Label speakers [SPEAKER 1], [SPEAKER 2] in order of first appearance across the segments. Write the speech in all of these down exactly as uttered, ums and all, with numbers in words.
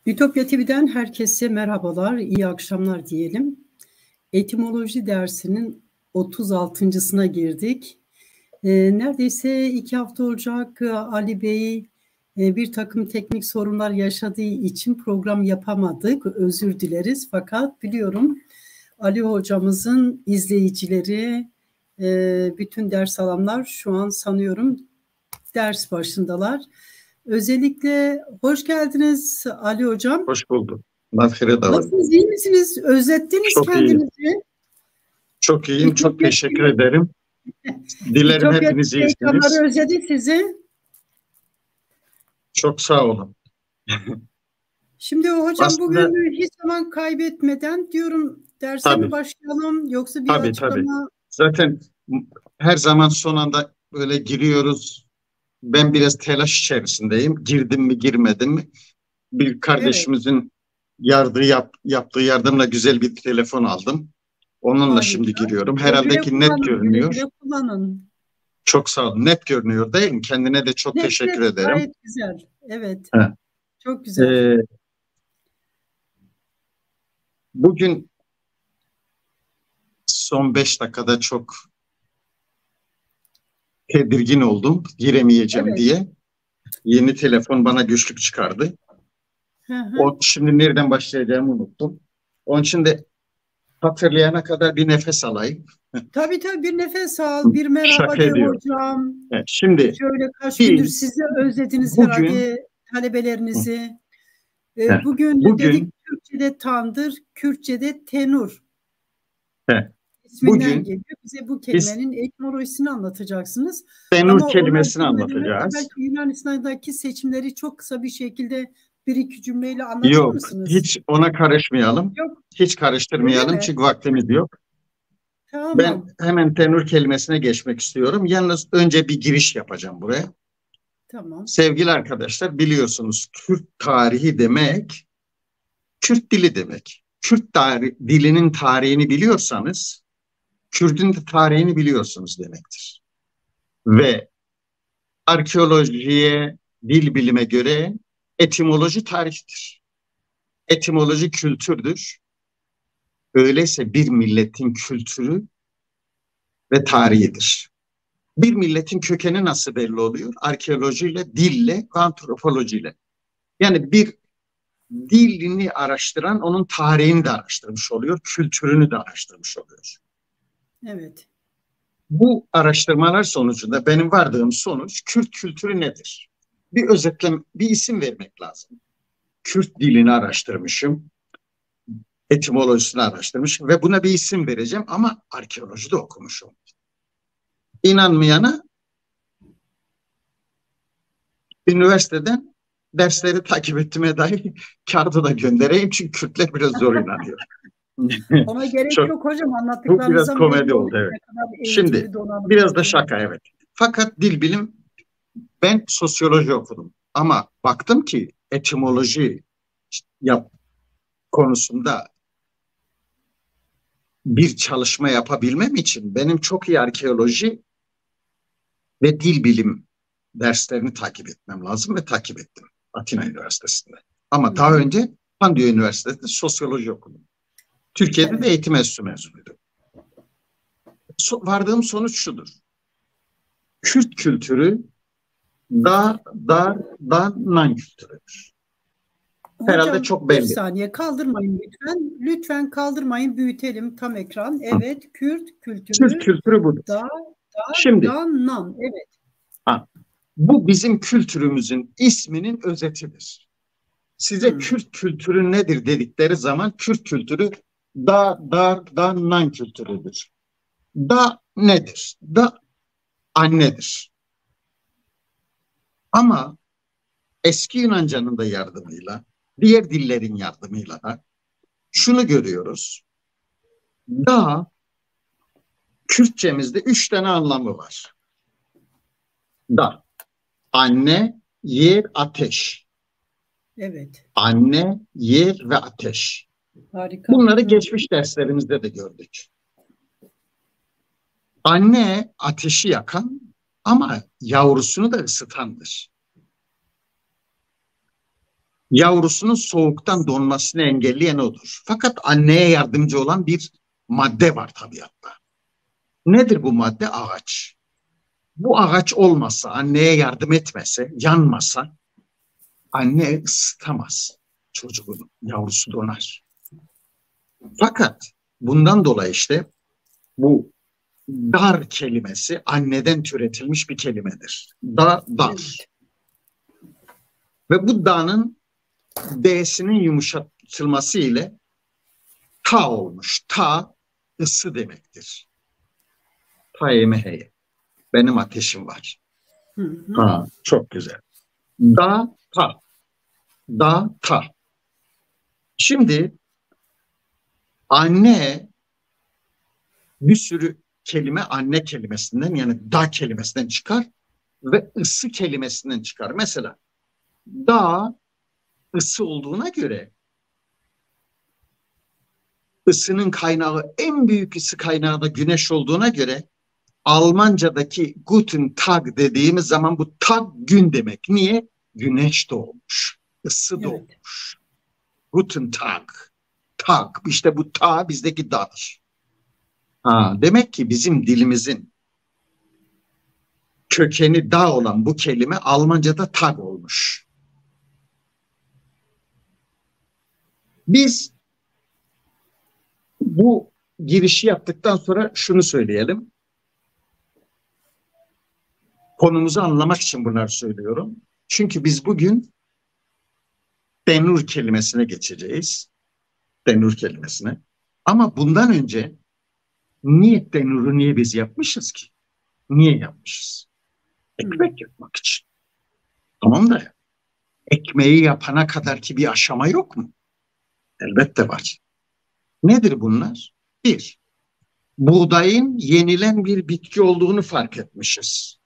[SPEAKER 1] Ütopya T V'den herkese merhabalar, iyi akşamlar diyelim. Etimoloji dersinin otuz altıncısına girdik. E, neredeyse iki hafta olacak. Ali Bey e, bir takım teknik sorunlar yaşadığı için program yapamadık. Özür dileriz. Fakat biliyorum Ali hocamızın izleyicileri, e, bütün ders alanlar şu an sanıyorum ders başındalar. Özellikle hoş geldiniz Ali Hocam.
[SPEAKER 2] Hoş bulduk. Nasılsınız,
[SPEAKER 1] iyi misiniz? Özlettiniz
[SPEAKER 2] çok
[SPEAKER 1] kendinizi.
[SPEAKER 2] Iyiyim. Çok iyiyim, çok, çok teşekkür ederim. Dilerim hepiniz iyisiniz.
[SPEAKER 1] Özledik sizi.
[SPEAKER 2] Çok sağ olun.
[SPEAKER 1] Şimdi hocam Aslında, bugün hiç zaman kaybetmeden diyorum derse tabii, mi başlayalım yoksa bir
[SPEAKER 2] tabii,
[SPEAKER 1] açıklama?
[SPEAKER 2] Tabii. Zaten her zaman son anda böyle giriyoruz. Ben biraz telaş içerisindeyim. Girdim mi girmedim mi? Bir kardeşimizin evet. yardığı yap, yaptığı yardımla güzel bir telefon aldım. Onunla Harika. Şimdi giriyorum. Herhalde güle ki net görünüyor. Güle kullanın. Çok sağ olun. Net görünüyor değil mi? Kendine de çok net, teşekkür net, ederim.
[SPEAKER 1] Gayet güzel. Evet.
[SPEAKER 2] He.
[SPEAKER 1] Çok güzel. Ee,
[SPEAKER 2] bugün son beş dakikada çok tedirgin oldum. Giremeyeceğim evet. diye. Yeni telefon bana güçlük çıkardı. Hı hı. O, şimdi nereden başlayacağımı unuttum. Onun için de hatırlayana kadar bir nefes alayım.
[SPEAKER 1] Tabii tabii bir nefes al, bir merhaba de hocam.
[SPEAKER 2] Evet, şimdi
[SPEAKER 1] şöyle kaç biz, gündür sizi özlediniz bugün, herhalde talebelerinizi. Ee, bugün, bugün dedik Türkçe'de tandır, Kürtçe'de tenur.
[SPEAKER 2] He.
[SPEAKER 1] İsminden bugün geliyor. Bize bu kelimenin biz, etimolojisini anlatacaksınız.
[SPEAKER 2] Tenur Ama kelimesini anlatacağız.
[SPEAKER 1] Belki Yunanistan'daki seçimleri çok kısa bir şekilde bir iki cümleyle anlatır
[SPEAKER 2] yok,
[SPEAKER 1] mısınız?
[SPEAKER 2] Yok, hiç ona karışmayalım. Yok. Hiç karıştırmayalım çünkü vaktimiz yok.
[SPEAKER 1] Tamam.
[SPEAKER 2] Ben hemen tenur kelimesine geçmek istiyorum. Yalnız önce bir giriş yapacağım buraya.
[SPEAKER 1] Tamam.
[SPEAKER 2] Sevgili arkadaşlar, biliyorsunuz Kürt tarihi demek, Kürt dili demek. Kürt tarih, dilinin tarihini biliyorsanız, Kürt'ün de tarihini biliyorsunuz demektir. Ve arkeolojiye, dil bilime göre etimoloji tarihtir. Etimoloji kültürdür. Öyleyse bir milletin kültürü ve tarihidir. Bir milletin kökeni nasıl belli oluyor? Arkeolojiyle, dille, antropolojiyle. Yani bir dilini araştıran onun tarihini de araştırmış oluyor, kültürünü de araştırmış oluyor.
[SPEAKER 1] Evet.
[SPEAKER 2] Bu araştırmalar sonucunda benim vardığım sonuç Kürt kültürü nedir? Bir özetlem, bir isim vermek lazım. Kürt dilini araştırmışım, etimolojisini araştırmışım ve buna bir isim vereceğim ama arkeoloji de okumuşum. İnanmayana üniversiteden dersleri takip ettiğime dair kağıdı da göndereyim çünkü Kürtler biraz zor inanıyor.
[SPEAKER 1] Ona gerek Çok, yok hocam anlattıklarınızdan.
[SPEAKER 2] Bu biraz komedi oldu evet. Şimdi biraz da şaka evet. Fakat dil bilim, ben sosyoloji okudum ama baktım ki etimoloji yap konusunda bir çalışma yapabilmem için benim çok iyi arkeoloji ve dil bilim derslerini takip etmem lazım ve takip ettim Atina Üniversitesi'nde. Ama Hı. daha önce Pandüe Üniversitesi'nde sosyoloji okudum. Türkiye'de evet. de eğitim enstitüsü mezunuydum. So, vardığım sonuç şudur. Kürt kültürü dar, dar, dar, nan kültürüdür.
[SPEAKER 1] Hocam, herhalde çok belli. Bir saniye kaldırmayın lütfen. Lütfen kaldırmayın, büyütelim tam ekran. Evet, Hı. Kürt kültürü.
[SPEAKER 2] Kürt kültürü budur.
[SPEAKER 1] Dar, dar,
[SPEAKER 2] Şimdi,
[SPEAKER 1] dan, nan. Evet.
[SPEAKER 2] Ha, bu bizim kültürümüzün isminin özetidir. Size hmm. Kürt kültürü nedir dedikleri zaman Kürt kültürü da, dar, dan, nan kültürüdür. Da nedir? Da annedir. Ama eski Yunanca'nın da yardımıyla, diğer dillerin yardımıyla da şunu görüyoruz. Da Kürtçemizde üç tane anlamı var. Da, anne, yer, ateş.
[SPEAKER 1] Evet.
[SPEAKER 2] Anne, yer ve ateş.
[SPEAKER 1] Harika.
[SPEAKER 2] Bunları geçmiş derslerimizde de gördük. Anne ateşi yakan ama yavrusunu da ısıtandır. Yavrusunun soğuktan donmasını engelleyen odur. Fakat anneye yardımcı olan bir madde var tabiatta. Nedir bu madde? Ağaç. Bu ağaç olmasa, anneye yardım etmese, yanmasa anne ısıtamaz çocuğun, yavrusu donar. Fakat bundan dolayı işte bu dar kelimesi anneden türetilmiş bir kelimedir. Da, dar. Ve bu da'nın D'sinin yumuşatılması ile ta olmuş. Ta ısı demektir. Ta emeheye. Benim ateşim var.
[SPEAKER 1] Hı hı.
[SPEAKER 2] Ha, çok güzel. Da, ta. Da, ta. Şimdi anne bir sürü kelime anne kelimesinden, yani da kelimesinden çıkar ve ısı kelimesinden çıkar. Mesela da ısı olduğuna göre ısının kaynağı, en büyük ısı kaynağı da güneş olduğuna göre Almanca'daki Guten Tag dediğimiz zaman bu Tag gün demek. Niye? Güneş doğmuş, ısı
[SPEAKER 1] Evet.
[SPEAKER 2] doğmuş. Guten Tag. Tag. İşte bu ta bizdeki dadır. Ha, demek ki bizim dilimizin kökeni da olan bu kelime Almanca'da tag olmuş. Biz bu girişi yaptıktan sonra şunu söyleyelim. Konumuzu anlamak için bunları söylüyorum. Çünkü biz bugün denur kelimesine geçeceğiz. Denur kelimesine. Ama bundan önce niye denuru niye biz yapmışız ki? Niye yapmışız? Ekmek yapmak için. Tamam da ekmeği yapana kadar ki bir aşama yok mu? Elbette var. Nedir bunlar? Bir, buğdayın yenilen bir bitki olduğunu fark etmişiz.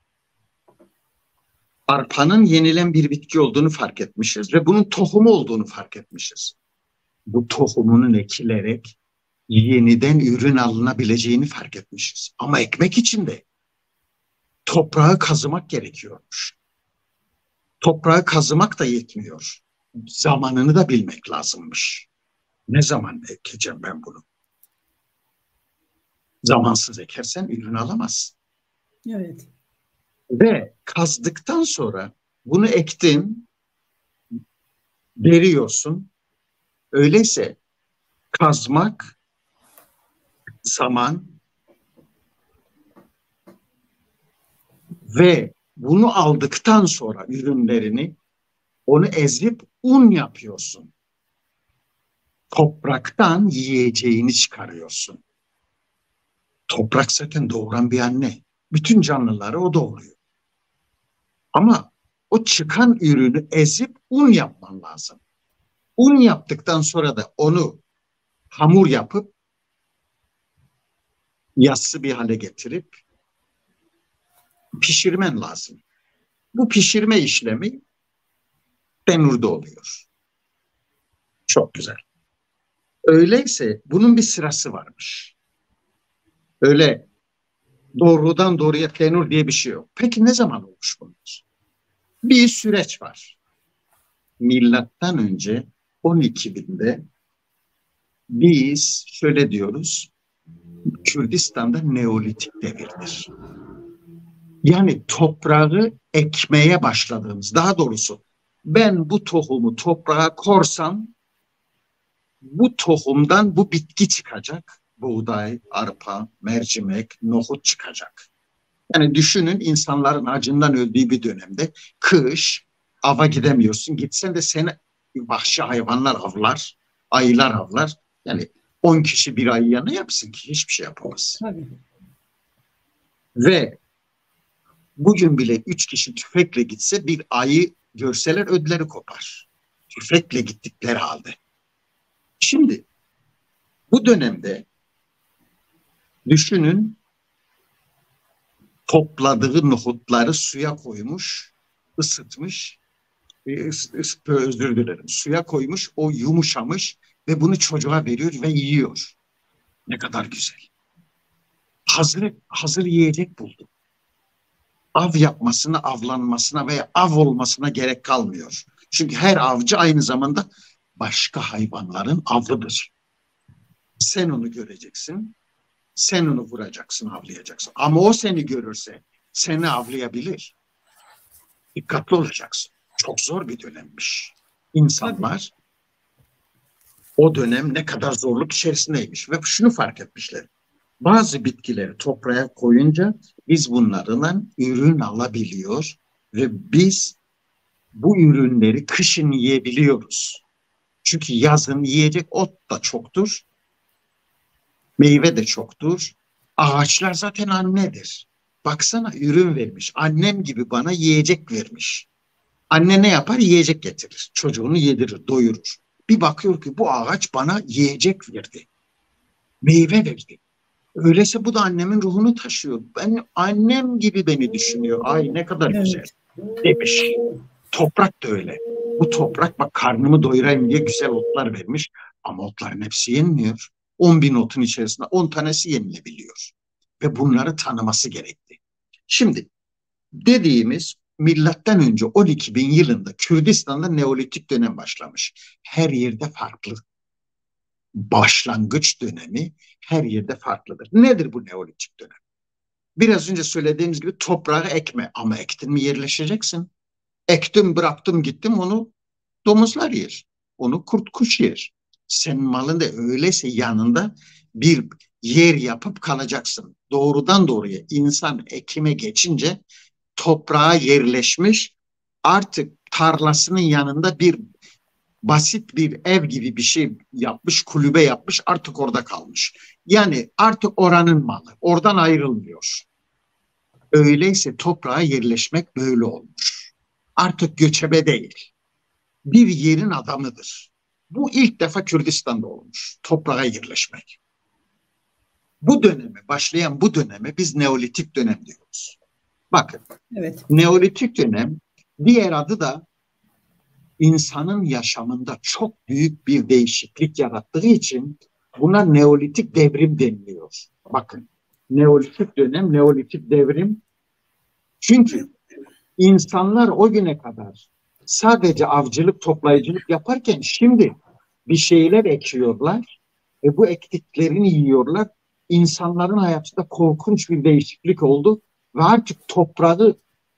[SPEAKER 2] Arpanın yenilen bir bitki olduğunu fark etmişiz ve bunun tohumu olduğunu fark etmişiz. Bu tohumunun ekilerek yeniden ürün alınabileceğini fark etmişiz. Ama ekmek için de toprağı kazımak gerekiyormuş. Toprağı kazımak da yetmiyor. Zamanını da bilmek lazımmış. Ne zaman ekeceğim ben bunu? Zamansız ekersen ürün alamazsın.
[SPEAKER 1] Evet.
[SPEAKER 2] Ve kazdıktan sonra bunu ektin, veriyorsun. Öyleyse kazmak zaman ve bunu aldıktan sonra ürünlerini onu ezip un yapıyorsun. Topraktan yiyeceğini çıkarıyorsun. Toprak zaten doğuran bir anne. Bütün canlıları o doğuruyor. Ama o çıkan ürünü ezip un yapman lazım. Un yaptıktan sonra da onu hamur yapıp yassı bir hale getirip pişirmen lazım. Bu pişirme işlemi denurda oluyor. Çok güzel. Öyleyse bunun bir sırası varmış. Öyle doğrudan doğruya tenur diye bir şey yok. Peki ne zaman olmuş bunlar? Bir süreç var. Milattan önce on iki binde biz şöyle diyoruz, Kürdistan'da Neolitik devirdir. Yani toprağı ekmeye başladığımız, daha doğrusu ben bu tohumu toprağa korsam bu tohumdan bu bitki çıkacak. Buğday, arpa, mercimek, nohut çıkacak. Yani düşünün, insanların acından öldüğü bir dönemde kış, ava gidemiyorsun. Gitsen de seni vahşi hayvanlar avlar, ayılar avlar. Yani on kişi bir ayıya ne yapsın ki? Hiçbir şey yapamaz.
[SPEAKER 1] Tabii.
[SPEAKER 2] Ve bugün bile üç kişi tüfekle gitse bir ayı görseler ödleri kopar. Tüfekle gittikleri halde. Şimdi bu dönemde düşünün, topladığı nohutları suya koymuş, ısıtmış, ıs, ıs, özür dilerim, suya koymuş, o yumuşamış ve bunu çocuğa veriyor ve yiyor. Ne kadar güzel. Hazır, hazır yiyecek buldu. Av yapmasına, avlanmasına veya av olmasına gerek kalmıyor. Çünkü her avcı aynı zamanda başka hayvanların avıdır. Sen onu göreceksin, sen onu vuracaksın, avlayacaksın. Ama o seni görürse seni avlayabilir. Dikkatli olacaksın. Çok zor bir dönemmiş. İnsanlar o dönem ne kadar zorluk içerisindeymiş ve şunu fark etmişler. Bazı bitkileri toprağa koyunca biz bunlardan ürün alabiliyor ve biz bu ürünleri kışın yiyebiliyoruz. Çünkü yazın yiyecek ot da çoktur, meyve de çoktur. Ağaçlar zaten annedir. Baksana ürün vermiş. Annem gibi bana yiyecek vermiş. Anne ne yapar? Yiyecek getirir. Çocuğunu yedirir, doyurur. Bir bakıyor ki bu ağaç bana yiyecek verdi. Meyve verdi. Öyleyse bu da annemin ruhunu taşıyor. Ben annem gibi beni düşünüyor. Ay ne kadar
[SPEAKER 1] Evet.
[SPEAKER 2] güzel demiş. Toprak da öyle. Bu toprak bak karnımı doyurayım diye güzel otlar vermiş. Ama otların hepsi yenmiyor. on bin otun içerisinde on tanesi yenilebiliyor. Ve bunları tanıması gerekti. Şimdi dediğimiz milattan önce on iki bin yılında Kürdistan'da Neolitik dönem başlamış. Her yerde farklı. Başlangıç dönemi her yerde farklıdır. Nedir bu Neolitik dönem? Biraz önce söylediğimiz gibi toprağı ekme. Ama ektin mi yerleşeceksin? Ektim bıraktım gittim onu domuzlar yer. Onu kurt kuş yer. Senin malın da öyleyse yanında bir yer yapıp kalacaksın. Doğrudan doğruya insan ekime geçince toprağa yerleşmiş artık tarlasının yanında bir basit bir ev gibi bir şey yapmış, kulübe yapmış artık orada kalmış. Yani artık oranın malı. Oradan ayrılmıyor. Öyleyse toprağa yerleşmek böyle olmuş. Artık göçebe değil. Bir yerin adamıdır. Bu ilk defa Kürdistan'da olmuş. Toprağa yerleşmek. Bu döneme, başlayan bu döneme biz Neolitik dönem diyoruz. Bakın,
[SPEAKER 1] Evet.
[SPEAKER 2] Neolitik dönem diğer adı da insanın yaşamında çok büyük bir değişiklik yarattığı için buna Neolitik devrim deniliyor. Bakın, Neolitik dönem, Neolitik devrim. Çünkü insanlar o güne kadar sadece avcılık, toplayıcılık yaparken şimdi bir şeyler ekiyorlar ve bu ektiklerini yiyorlar. İnsanların hayatında korkunç bir değişiklik oldu ve artık toprağı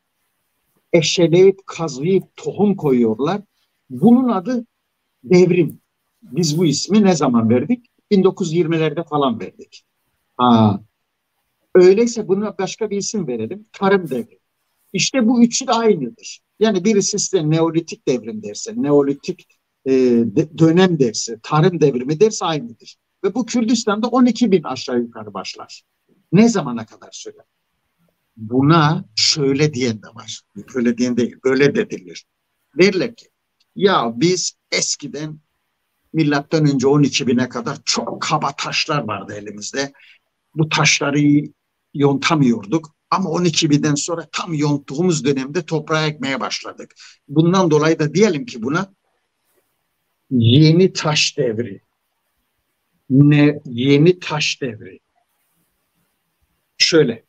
[SPEAKER 2] eşeleyip, kazıyıp tohum koyuyorlar. Bunun adı devrim. Biz bu ismi ne zaman verdik? bin dokuz yüz yirmilerde falan verdik. Ha, öyleyse buna başka bir isim verelim. Tarım devrimi. İşte bu üçü de aynıdır. Yani birisi size Neolitik devrim derse, Neolitik e, de, dönem derse, tarım devrimi derse aynıdır. Ve bu Kürdistan'da on iki bin aşağı yukarı başlar. Ne zamana kadar sürer? Buna şöyle diyen de var. Böyle diyen değil, böyle dedilir. Derler ki, ya biz eskiden milattan önce on iki bine kadar çok kaba taşlar vardı elimizde. Bu taşları yontamıyorduk. Ama on iki binden sonra tam yonttuğumuz dönemde toprağa ekmeye başladık. Bundan dolayı da diyelim ki buna yeni taş devri. Ne yeni taş devri. Şöyle.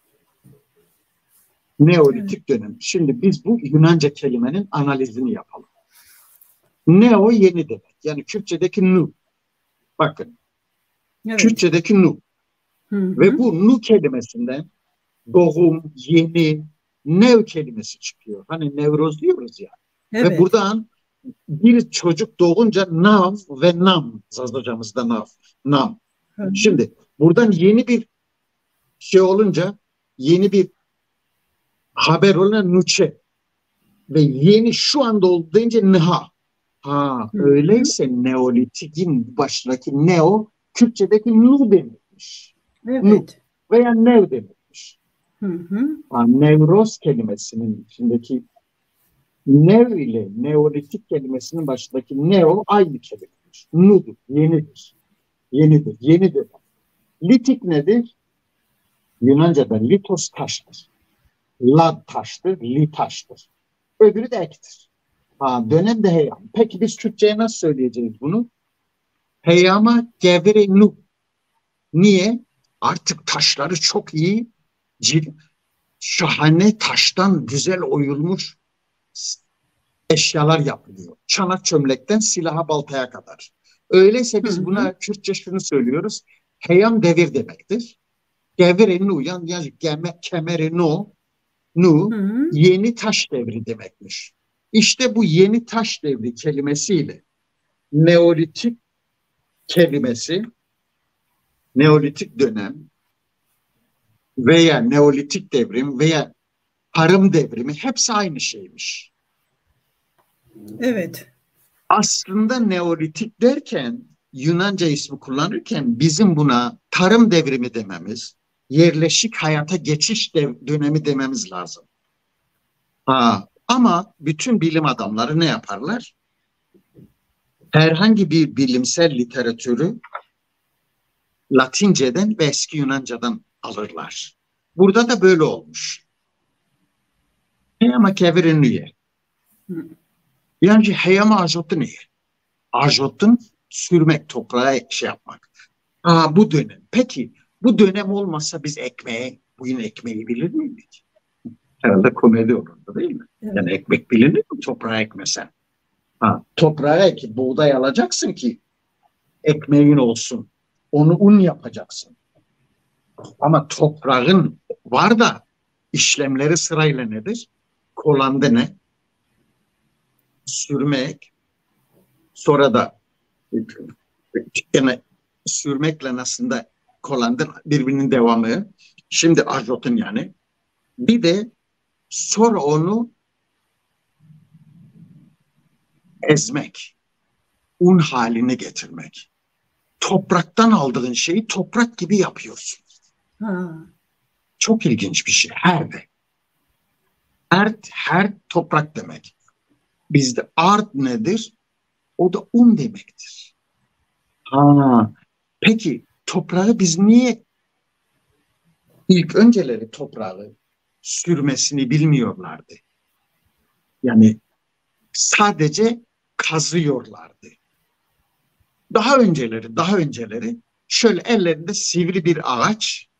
[SPEAKER 2] Neolitik dönem. Şimdi biz bu Yunanca kelimenin analizini yapalım. Neo yeni demek. Yani Kürtçedeki nu. Bakın. Evet. Kürtçedeki nu. Hı hı. Ve bu nu kelimesinden doğum, yeni, nev kelimesi çıkıyor. Hani nevroz diyoruz ya. Evet. Ve buradan bir çocuk doğunca nav ve nam. Zaz hocamızda nav. Nam. Hı hı. Şimdi buradan yeni bir şey olunca yeni bir haber olan nuçe. Ve yeni şu anda oldu deyince nha. Ha, hı. Öyleyse Neolitik'in başındaki neo Kürtçedeki nu demekmiş.
[SPEAKER 1] Evet.
[SPEAKER 2] Nu veya nev demekmiş.
[SPEAKER 1] Hı hı.
[SPEAKER 2] Ha, nevroz kelimesinin içindeki nev ile Neolitik kelimesinin başındaki neo aynı kelimedir. Nudur, yenidir. Yenidir, yenidir. Litik nedir? Yunanca'da litos taştır. Lad taştır, li taştır. Öbürü de ektir. Ha, dönem de heyam. Peki biz Türkçe'ye nasıl söyleyeceğiz bunu? Heyama gevre nu. Niye? Artık taşları çok iyi, şahane taştan güzel oyulmuş eşyalar yapılıyor. Çanak çömlekten silaha baltaya kadar. Öyleyse
[SPEAKER 1] Hı
[SPEAKER 2] biz
[SPEAKER 1] hı.
[SPEAKER 2] buna Kürtçe şunu söylüyoruz. Heyam devir demektir. Devri nu yani, yani geme, kemeri nu,
[SPEAKER 1] Hı
[SPEAKER 2] nu
[SPEAKER 1] hı.
[SPEAKER 2] yeni taş devri demekmiş. İşte bu yeni taş devri kelimesiyle Neolitik kelimesi, Neolitik dönem veya Neolitik devrim veya tarım devrimi hepsi aynı şeymiş.
[SPEAKER 1] Evet.
[SPEAKER 2] Aslında Neolitik derken Yunanca ismi kullanırken bizim buna tarım devrimi dememiz, yerleşik hayata geçiş dev- dönemi dememiz lazım. Ha, ama bütün bilim adamları ne yaparlar? Herhangi bir bilimsel literatürü Latinceden ve eski Yunanca'dan alırlar. Burada da böyle olmuş. Heyama kevirinliye.
[SPEAKER 1] Hı.
[SPEAKER 2] Yani heyama ajotu ne? Ajotun sürmek, toprağa şey yapmak. Aa, bu dönem. Peki bu dönem olmasa biz ekmeğe, bugün ekmeği bilir miydik? Herhalde komedi olurdu değil mi? Yani
[SPEAKER 1] Evet.
[SPEAKER 2] ekmek bilinir mi toprağa ekmesen? Ha, toprağa ekip buğday alacaksın ki ekmeğin olsun. Onu un yapacaksın. Ama toprağın var da işlemleri sırayla nedir? Kolanda ne? Sürmek, sonra da gene sürmekle aslında kolandın birbirinin devamı. Şimdi azotun yani. Bir de sonra onu ezmek, un haline getirmek. Topraktan aldığın şeyi toprak gibi yapıyorsun.
[SPEAKER 1] Ha.
[SPEAKER 2] Çok ilginç bir şey. Her de. Ert, her toprak demek. Bizde art nedir? O da un demektir. Ha, peki toprağı biz niye ilk önceleri toprağı sürmesini bilmiyorlardı? Yani sadece kazıyorlardı. Daha önceleri, daha önceleri şöyle ellerinde sivri bir ağaç,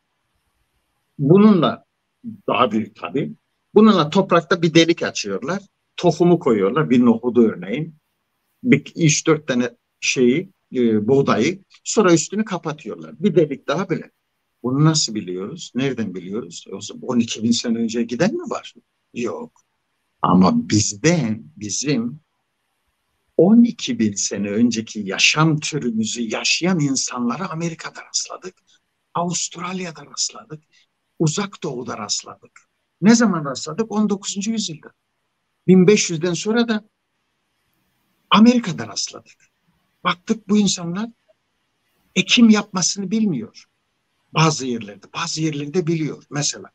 [SPEAKER 2] bununla daha büyük tabii. Bununla toprakta bir delik açıyorlar. Tohumu koyuyorlar. Bir nohudu örneğin. Bir üç dört tane şeyi, e, buğdayı. Sonra üstünü kapatıyorlar. Bir delik daha böyle. Bunu nasıl biliyoruz? Nereden biliyoruz? O zaman on iki bin sene önce giden mi var? Yok. Ama bizden, bizim on iki bin sene önceki yaşam türümüzü yaşayan insanlara Amerika'da rastladık. Avustralya'da rastladık. Uzak Doğu'da rastladık. Ne zaman rastladık? on dokuzuncu yüzyılda. bin beş yüzden sonra da Amerika'da rastladık. Baktık bu insanlar ekim yapmasını bilmiyor. Bazı yerlerde, bazı yerlerde biliyor. Mesela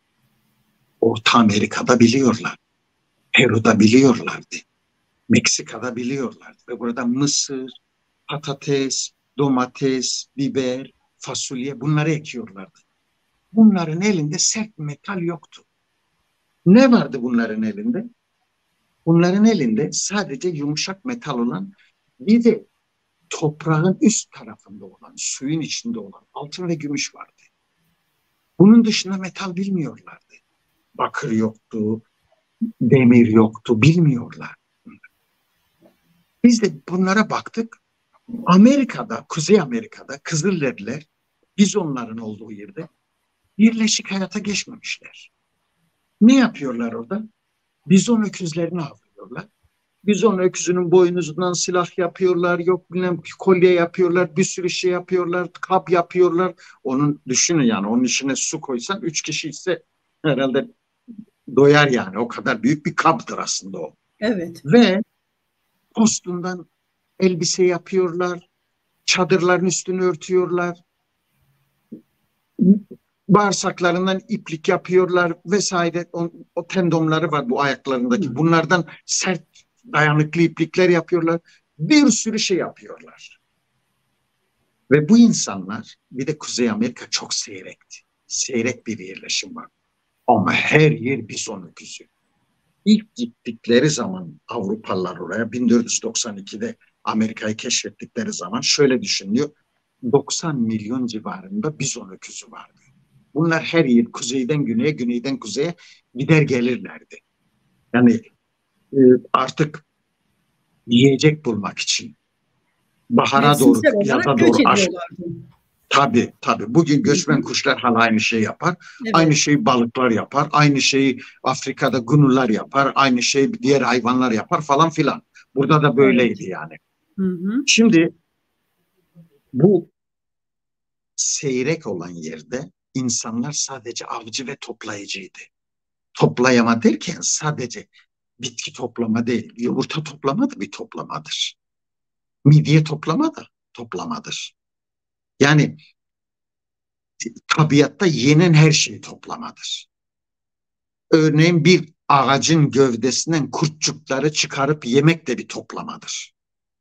[SPEAKER 2] Orta Amerika'da biliyorlar. Peru'da biliyorlardı. Meksika'da biliyorlardı. Ve burada mısır, patates, domates, biber, fasulye bunları ekiyorlardı. Bunların elinde sert metal yoktu. Ne vardı bunların elinde? Bunların elinde sadece yumuşak metal olan, bir de toprağın üst tarafında olan, suyun içinde olan altın ve gümüş vardı. Bunun dışında metal bilmiyorlardı. Bakır yoktu, demir yoktu, bilmiyorlar. Biz de bunlara baktık. Amerika'da, Kuzey Amerika'da Kızılderililer, bizonların olduğu yerde birleşik hayata geçmemişler. Ne yapıyorlar orada? Bizon öküzlerini avlıyorlar. Bizon öküzünün boynuzundan silah yapıyorlar, yok bilmem kolye yapıyorlar, bir sürü şey yapıyorlar, kap yapıyorlar. Onun düşünün yani, onun içine su koysan üç kişi ise herhalde doyar yani. O kadar büyük bir kaptır aslında o.
[SPEAKER 1] Evet.
[SPEAKER 2] Ve postundan elbise yapıyorlar, çadırların üstünü örtüyorlar, bağırsaklarından iplik yapıyorlar vesaire. O, o tendonları var bu ayaklarındaki.
[SPEAKER 1] Hı.
[SPEAKER 2] Bunlardan sert, dayanıklı iplikler yapıyorlar. Bir sürü şey yapıyorlar. Ve bu insanlar, bir de Kuzey Amerika çok seyrekti. Seyrek bir yerleşim var. Ama her yer bizon öküzü. İlk gittikleri zaman Avrupalılar oraya bin dört yüz doksan ikide Amerika'yı keşfettikleri zaman şöyle düşünülüyor. doksan milyon civarında bizon öküzü vardı. Bunlar her yıl kuzeyden güneye, güneyden kuzeye gider gelirlerdi. Yani e, artık yiyecek bulmak için bahara doğru,
[SPEAKER 1] Mevsimsel
[SPEAKER 2] yaza
[SPEAKER 1] olarak
[SPEAKER 2] doğru
[SPEAKER 1] göç
[SPEAKER 2] aş.
[SPEAKER 1] ediyorlardı.
[SPEAKER 2] Tabii tabii. Bugün
[SPEAKER 1] Hı
[SPEAKER 2] göçmen
[SPEAKER 1] hı.
[SPEAKER 2] kuşlar hala aynı şeyi yapar. Aynı
[SPEAKER 1] Evet.
[SPEAKER 2] şeyi balıklar yapar. Aynı şeyi Afrika'da gunurlar yapar. Aynı şeyi diğer hayvanlar yapar falan filan. Burada da
[SPEAKER 1] Evet.
[SPEAKER 2] böyleydi yani.
[SPEAKER 1] Hı hı.
[SPEAKER 2] Şimdi bu seyrek olan yerde insanlar sadece avcı ve toplayıcıydı. Toplayama derken sadece bitki toplama değil, yumurta toplama da bir toplamadır. Midye toplama da toplamadır. Yani tabiatta yenen her şeyi toplamadır. Örneğin bir ağacın gövdesinden kurtçukları çıkarıp yemek de bir toplamadır.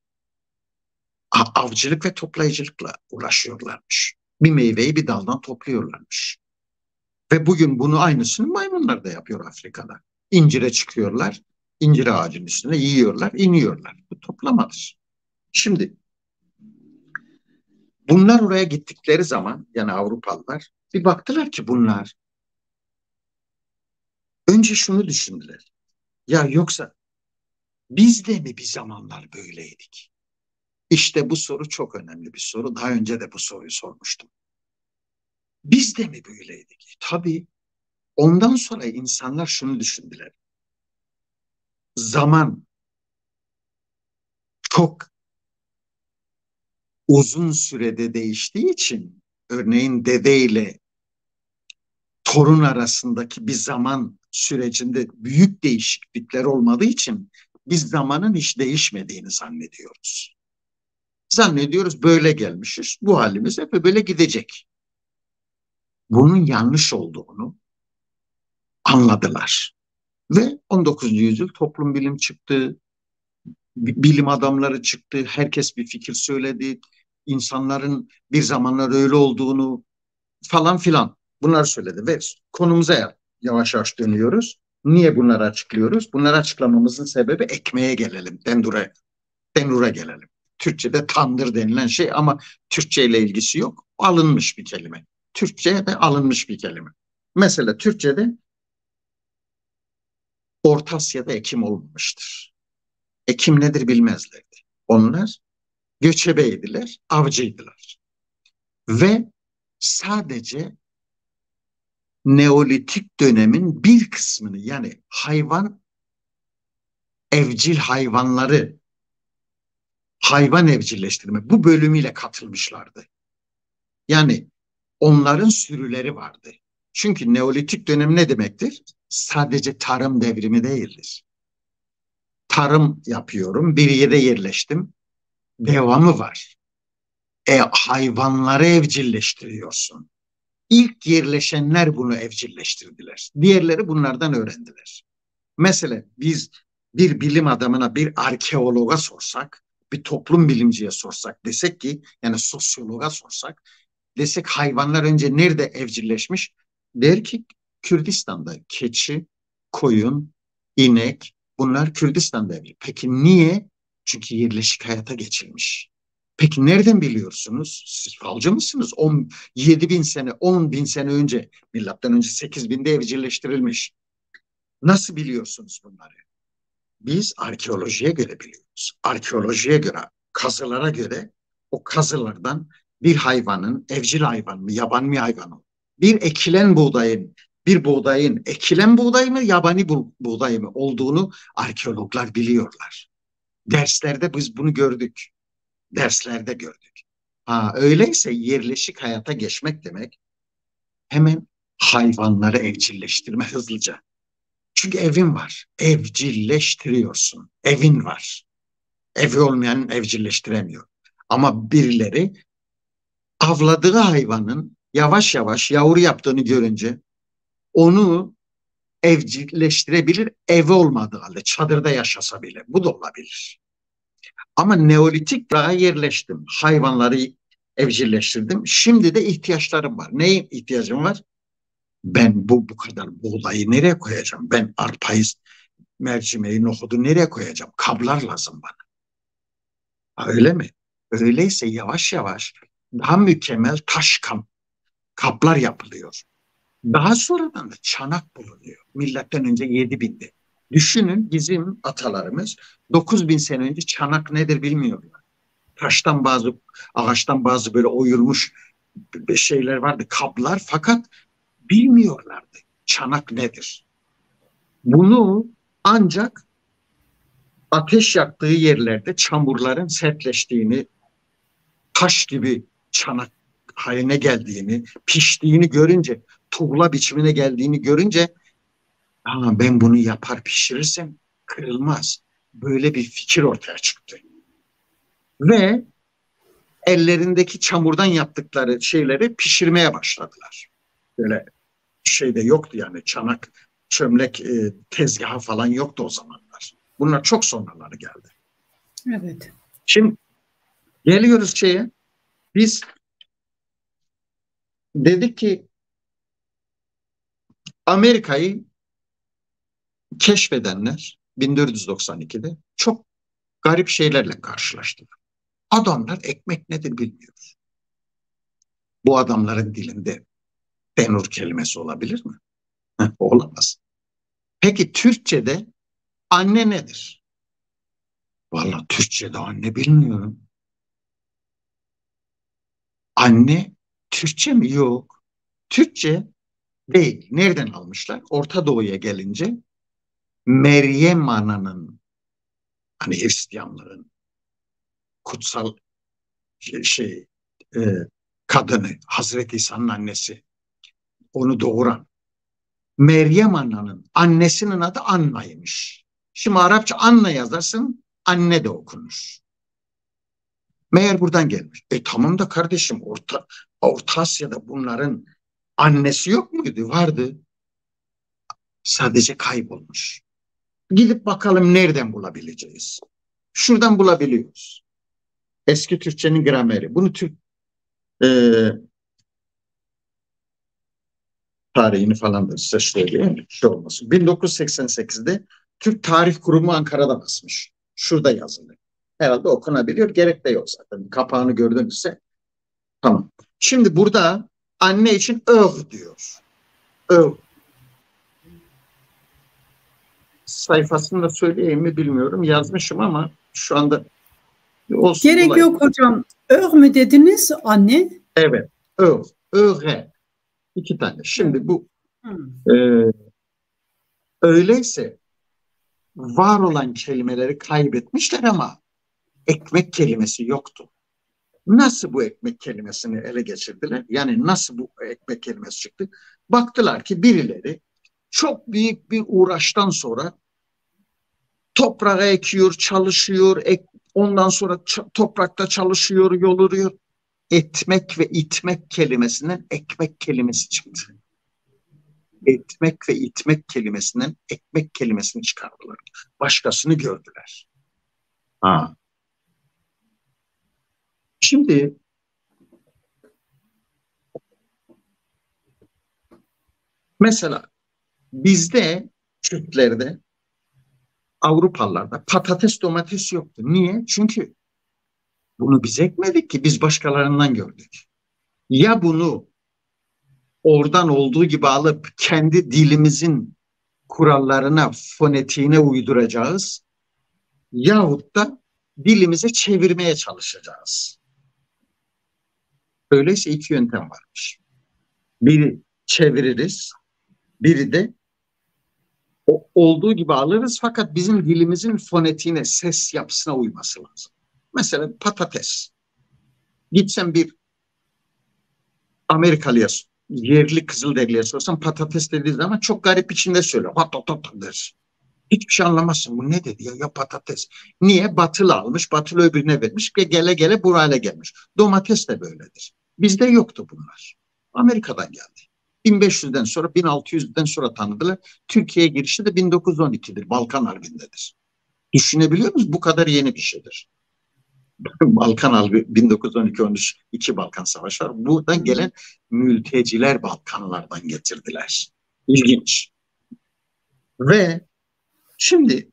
[SPEAKER 2] Avcılık ve toplayıcılıkla uğraşıyorlarmış. Bir meyveyi bir daldan topluyorlarmış. Ve bugün bunu aynısını maymunlar da yapıyor Afrika'da. İncire çıkıyorlar, incir ağacının üstüne yiyorlar, iniyorlar. Bu toplamadır. Şimdi bunlar oraya gittikleri zaman, yani Avrupalılar, bir baktılar ki bunlar önce şunu düşündüler. Ya yoksa biz de mi bir zamanlar böyleydik? İşte bu soru çok önemli bir soru. Daha önce de bu soruyu sormuştum. Biz de mi böyleydik? Tabii. Ondan sonra insanlar şunu düşündüler. Zaman çok uzun sürede değiştiği için, örneğin dede ile torun arasındaki bir zaman sürecinde büyük değişiklikler olmadığı için biz zamanın hiç değişmediğini zannediyoruz. Zannediyoruz böyle gelmişiz, bu halimiz hep böyle gidecek. Bunun yanlış olduğunu anladılar. Ve on dokuzuncu yüzyıl toplum bilim çıktı, bilim adamları çıktı, herkes bir fikir söyledi, insanların bir zamanlar öyle olduğunu falan filan bunlar söyledi. Ve konumuza yavaş yavaş dönüyoruz. Niye bunları açıklıyoruz? Bunları açıklamamızın sebebi ekmeğe gelelim, dendura, dendura gelelim. Türkçe'de tandır denilen şey ama Türkçe ile ilgisi yok. Alınmış bir kelime. Türkçe'ye de alınmış bir kelime. Mesela Türkçe'de Orta Asya'da ekim olmamıştır. Ekim nedir bilmezlerdi. Onlar göçebeydiler, avcıydılar. Ve sadece Neolitik dönemin bir kısmını, yani hayvan, evcil hayvanları, hayvan evcilleştirme bu bölümüyle katılmışlardı. Yani onların sürüleri vardı. Çünkü Neolitik dönem ne demektir? Sadece tarım devrimi değildir. Tarım yapıyorum, bir yere yerleştim, devamı var. E, hayvanları evcilleştiriyorsun. İlk yerleşenler bunu evcilleştirdiler. Diğerleri bunlardan öğrendiler. Mesela biz bir bilim adamına, bir arkeologa sorsak, bir toplum bilimciye sorsak, desek ki, yani sosyologa sorsak, desek hayvanlar önce nerede evcilleşmiş? Der ki Kürdistan'da keçi, koyun, inek, bunlar Kürdistan'da evli. Peki niye? Çünkü yerleşik hayata geçilmiş. Peki nereden biliyorsunuz? Siz falcı mısınız? on yedi bin sene, on bin sene önce, milattan önce sekiz binde evcilleştirilmiş. Nasıl biliyorsunuz bunları? Biz arkeolojiye göre biliyoruz. Arkeolojiye göre, kazılara göre o kazılardan bir hayvanın, evcil hayvan mı, yabani hayvan mı? Bir ekilen buğdayın, bir buğdayın ekilen buğday mı, yabani buğday mı olduğunu arkeologlar biliyorlar. Derslerde biz bunu gördük. Derslerde gördük. Ha, öyleyse yerleşik hayata geçmek demek hemen hayvanları evcilleştirme hızlıca. Çünkü evin var. Evcilleştiriyorsun. Evin var. Evi olmayan evcilleştiremiyor. Ama birileri avladığı hayvanın yavaş yavaş yavru yaptığını görünce onu evcilleştirebilir, evi olmadığı halde çadırda yaşasa bile. Bu da olabilir. Ama Neolitik çağa yerleştim. Hayvanları evcilleştirdim. Şimdi de ihtiyaçlarım var. Neye ihtiyacım var? Ben bu bu kadar buğdayı nereye koyacağım? Ben arpayı, mercimeği, nohudu nereye koyacağım? Kablar lazım bana. Ha, öyle mi? Öyleyse yavaş yavaş daha mükemmel taş kap, kaplar yapılıyor. Daha sonradan da çanak bulunuyor. Milattan önce yedi binde. Düşünün, bizim atalarımız dokuz bin sene önce çanak nedir bilmiyorlar. Taştan bazı, ağaçtan bazı böyle oyulmuş şeyler vardı, kaplar, fakat bilmiyorlardı çanak nedir. Bunu ancak ateş yaktığı yerlerde çamurların sertleştiğini, taş gibi çanak haline geldiğini, piştiğini görünce, tuğla biçimine geldiğini görünce, ha, ben bunu yapar pişirirsem kırılmaz. Böyle bir fikir ortaya çıktı. Ve ellerindeki çamurdan yaptıkları şeyleri pişirmeye başladılar. Böyle şey de yoktu yani, çanak, çömlek e, tezgahı falan yoktu o zamanlar. Bunlar çok sonraları geldi.
[SPEAKER 1] Evet.
[SPEAKER 2] Şimdi geliyoruz şeye, biz dedik ki Amerika'yı keşfedenler bin dört yüz doksan ikide çok garip şeylerle karşılaştık. Adamlar ekmek nedir bilmiyor. Bu adamların dilinde denur kelimesi olabilir mi? Olamaz. Peki Türkçe'de anne nedir? Vallahi Türkçe'de anne bilmiyorum. Anne Türkçe mi? Yok. Türkçe değil. Nereden almışlar? Orta Doğu'ya gelince Meryem Ana'nın, hani Hristiyanların kutsal şey, şey e, kadını, Hazreti İsa'nın annesi, onu doğuran Meryem Ana'nın annesinin adı Anna'ymış. Şimdi Arapça Anna yazarsın, anne de okunur. Meğer buradan gelmiş. E tamam da kardeşim, Orta, Orta Asya'da bunların annesi yok muydu? Vardı. Sadece kaybolmuş. Gidip bakalım nereden bulabileceğiz. Şuradan bulabiliyoruz. Eski Türkçenin grameri. Bunu Türk e, tarihini falan da size söyleyeyim. Şey olmasın. bin dokuz yüz seksen sekizde Türk Tarih Kurumu Ankara'da basmış. Şurada yazılı. Herhalde okunabiliyor. Gerek de yok zaten. Kapağını gördünüzse tamam. Şimdi burada anne için öv diyor. Öv. Sayfasını da söyleyeyim mi bilmiyorum. Yazmışım ama şu anda olsun.
[SPEAKER 1] Gerek
[SPEAKER 2] bulayım.
[SPEAKER 1] yok hocam. Öv mü dediniz anne?
[SPEAKER 2] Evet. Öv. Öğe. İki tane. Şimdi bu
[SPEAKER 1] Hmm.
[SPEAKER 2] e, öyleyse var olan kelimeleri kaybetmişler ama ekmek kelimesi yoktu. Nasıl bu ekmek kelimesini ele geçirdiler? Yani nasıl bu ekmek kelimesi çıktı? Baktılar ki birileri çok büyük bir uğraştan sonra toprağa ekiyor, çalışıyor, ek, ondan sonra ç- toprakta çalışıyor, yoluruyor. Etmek ve itmek kelimesinden ekmek kelimesi çıktı. Etmek ve itmek kelimesinden ekmek kelimesini çıkardılar. Başkasını gördüler. Ha. Şimdi mesela bizde, Türklerde, Avrupalılarda patates domates yoktu. Niye? Çünkü bunu biz ekmedik ki, biz başkalarından gördük. Ya bunu oradan olduğu gibi alıp kendi dilimizin kurallarına, fonetiğine uyduracağız yahut da dilimize çevirmeye çalışacağız. Öyleyse iki yöntem varmış. Biri çeviririz, biri de o, olduğu gibi alırız fakat bizim dilimizin fonetiğine, ses yapısına uyması lazım. Mesela patates. Gitsen bir Amerikalıya, yerli Kızılderiliye sorsan patates dediği zaman çok garip biçimde söylüyor. Patates. Hiçbir şey anlamazsın. Bu ne dedi ya? Ya patates. Niye? Batılı almış, batılı öbürüne vermiş ve gele gele bu hale gelmiş. Domates de böyledir. Bizde yoktu bunlar. Amerika'dan geldi. bin beş yüzden sonra, bin altı yüzden sonra tanıdılar. Türkiye'ye girişi de bin dokuz yüz on ikidir. Balkan Harbi'ndedir. Düşünebiliyor musunuz? Bu kadar yeni bir şeydir. Balkan Harbi bin dokuz yüz on iki on üç, iki Balkan Savaşı var. Buradan gelen mülteciler Balkanlardan getirdiler. İlginç. Ve şimdi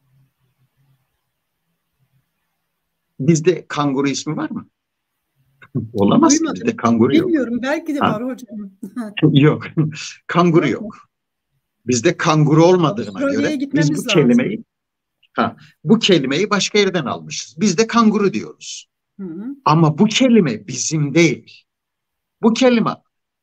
[SPEAKER 2] bizde kanguru ismi var mı? Olamaz ki.
[SPEAKER 1] Duymadım.
[SPEAKER 2] Bizde kanguru yok.
[SPEAKER 1] Bilmiyorum. Belki de
[SPEAKER 2] Ha.
[SPEAKER 1] var hocam.
[SPEAKER 2] Yok. Kanguru
[SPEAKER 1] Yok mu?
[SPEAKER 2] yok. Bizde kanguru olmadığına
[SPEAKER 1] Avustralya'ya
[SPEAKER 2] göre biz bu
[SPEAKER 1] gitmemiz lazım.
[SPEAKER 2] kelimeyi ha, bu kelimeyi başka yerden almışız. Biz de kanguru diyoruz.
[SPEAKER 1] Hı hı.
[SPEAKER 2] Ama bu kelime bizim değil. Bu kelime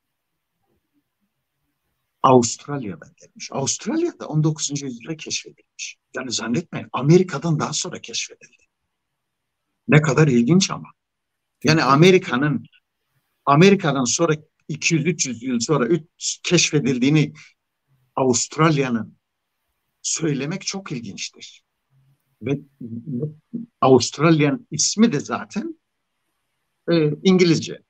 [SPEAKER 2] Avustralya'dan gelmiş. Avustralya'da on dokuzuncu yüzyılda keşfedilmiş. Yani zannetmeyin, Amerika'dan daha sonra keşfedildi. Ne kadar ilginç ama. Yani Amerika'nın Amerika'dan sonra iki yüz üç yüz yıl sonra keşfedildiğini Avustralya'nın söylemek çok ilginçtir. Ve Avustralya'nın ismi de zaten e, İngilizce.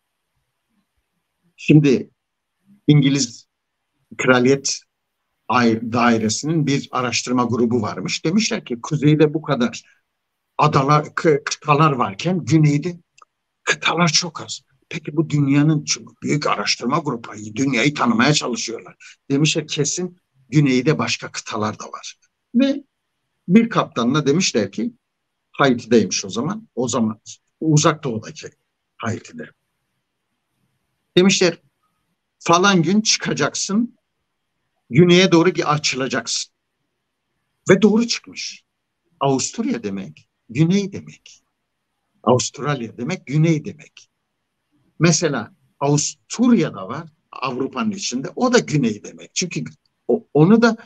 [SPEAKER 2] Şimdi İngiliz Kraliyet Dairesi'nin bir araştırma grubu varmış. Demişler ki kuzeyde bu kadar adalar, kıtalar varken güneyde kıtalar çok az. Peki bu dünyanın çok büyük araştırma grupları dünyayı tanımaya çalışıyorlar. Demişler kesin güneyde başka kıtalar da var. Ve bir kaptanla demişler ki Haiti'deymiş o zaman. O zaman uzak doğudaki Haiti'de. Demişler falan gün çıkacaksın, güneye doğru açılacaksın. Ve doğru çıkmış. Avusturya demek, güney demek. Avustralya demek, güney demek. Mesela Avusturya'da var, Avrupa'nın içinde. O da güney demek. Çünkü o, onu da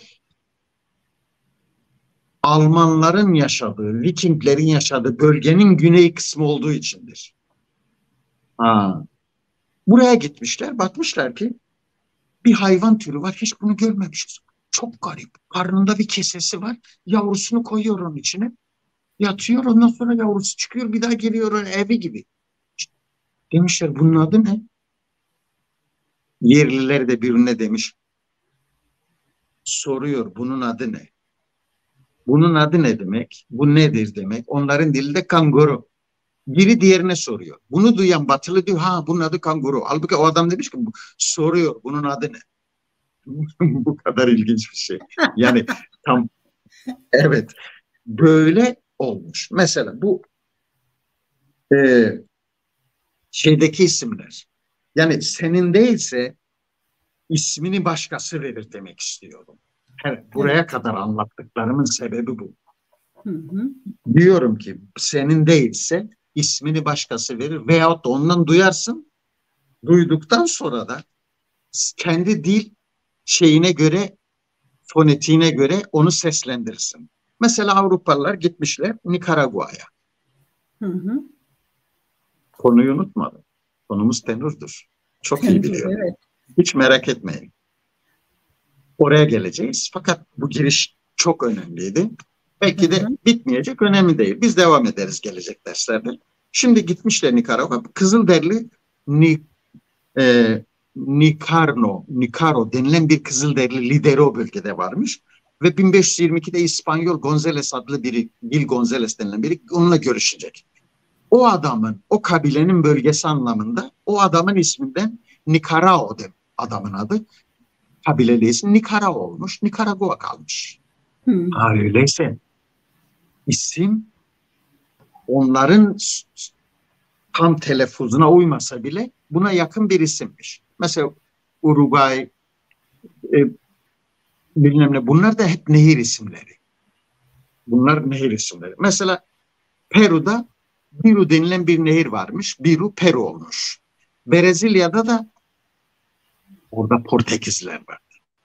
[SPEAKER 2] Almanların yaşadığı, Vikinglerin yaşadığı bölgenin güney kısmı olduğu içindir. Ha. Buraya gitmişler, bakmışlar ki bir hayvan türü var, hiç bunu görmemişiz. Çok garip. Karnında bir kesesi var, yavrusunu koyuyor onun içine. Yatıyor, ondan sonra yavrusu çıkıyor, bir daha geliyor evi gibi. Demişler bunun adı ne? Yerliler de birine demiş. Soruyor bunun adı ne? Bunun adı ne demek? Bu nedir demek? Onların dilinde kanguru. Biri diğerine soruyor. Bunu duyan batılı diyor ha bunun adı kanguru. Halbuki o adam demiş ki soruyor bunun adı ne? Bu kadar ilginç bir şey. Yani tam evet böyle olmuş. Mesela bu e, şeydeki isimler. Yani senin değilse ismini başkası verir demek istiyorum. Evet, buraya evet. kadar anlattıklarımın sebebi bu.
[SPEAKER 1] Hı hı.
[SPEAKER 2] Diyorum ki senin değilse ismini başkası verir veyahut da ondan duyarsın. Duyduktan sonra da kendi dil şeyine göre, fonetiğine göre onu seslendirsin. Mesela Avrupalılar gitmişler Nikaragua'ya.
[SPEAKER 1] Hı hı.
[SPEAKER 2] Konuyu unutmadım. Konumuz tenurdur. Çok Tenur, iyi biliyorum. Evet. Hiç merak etmeyin. Oraya geleceğiz. Fakat bu giriş çok önemliydi. Belki de hı hı. bitmeyecek, önemli değil. Biz devam ederiz gelecek derslerde. Şimdi gitmişler Nikaragua. Kızılderili Ni, e, Nicarno, Nicaro denilen bir Kızılderili lideri o bölgede varmış. Ve bin beş yüz yirmi ikide İspanyol Gonzales adlı biri, Gil Gonzales denilen biri onunla görüşecek. O adamın, o kabilenin bölgesi anlamında o adamın isminden Nicarao adamın adı. Kabileli isim Nicarao olmuş. Nikaragua kalmış. Hmm. Ha, öyleyse isim onların tam telaffuzuna uymasa bile buna yakın bir isimmiş. Mesela Uruguay e, bilmem ne bunlar da hep nehir isimleri. Bunlar nehir isimleri. Mesela Peru'da Biru denilen bir nehir varmış. Biru Peru olmuş. Brezilya'da da orada Portekizler vardı.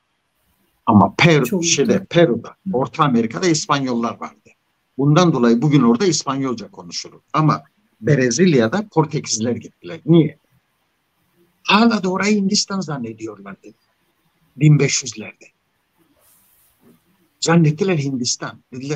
[SPEAKER 2] Ama Peru, şeyde, Peru'da, Orta Amerika'da İspanyollar vardı. Bundan dolayı bugün orada İspanyolca konuşulur. Ama Brezilya'da Portekizler gittiler. Niye? Hala da orayı Hindistan zannediyorlardı. bin beş yüzlerde. Zannettiler Hindistan. Dediler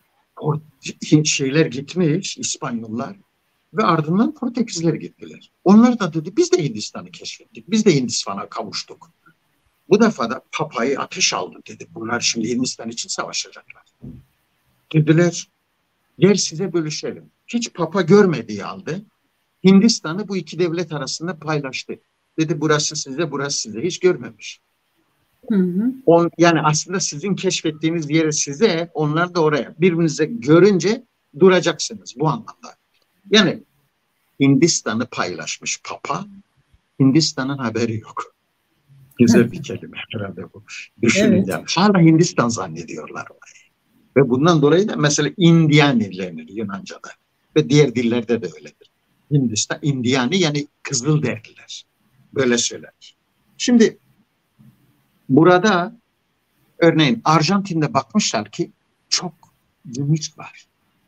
[SPEAKER 2] şeyler gitmiş, İspanyollar ve ardından Portekizler gittiler. Onlar da dedi biz de Hindistan'ı keşfettik. Biz de Hindistan'a kavuştuk. Bu defa da Papa'yı ateş aldı dedi. Bunlar şimdi Hindistan için savaşacaklar. Dediler gel size bölüşelim. Hiç Papa görmediği halde Hindistan'ı bu iki devlet arasında paylaştı. Dedi burası size, burası size. Hiç görmemiş. Hı hı. On, yani aslında sizin keşfettiğiniz yere size, onlar da oraya. Birbirinize görünce duracaksınız bu anlamda. Yani Hindistan'ı paylaşmış Papa. Hindistan'ın haberi yok. Güzel bir kelime herhalde bu. Düşünün
[SPEAKER 1] Evet.
[SPEAKER 2] yani. Hala Hindistan zannediyorlar orayı. Ve bundan dolayı da mesela Indiani denir Yunanca'da. Ve diğer dillerde de öyledir. Hindistan, Indiani yani kızıl derdiler. Böyle söyler. Şimdi burada örneğin Arjantin'de bakmışlar ki çok gümüş var.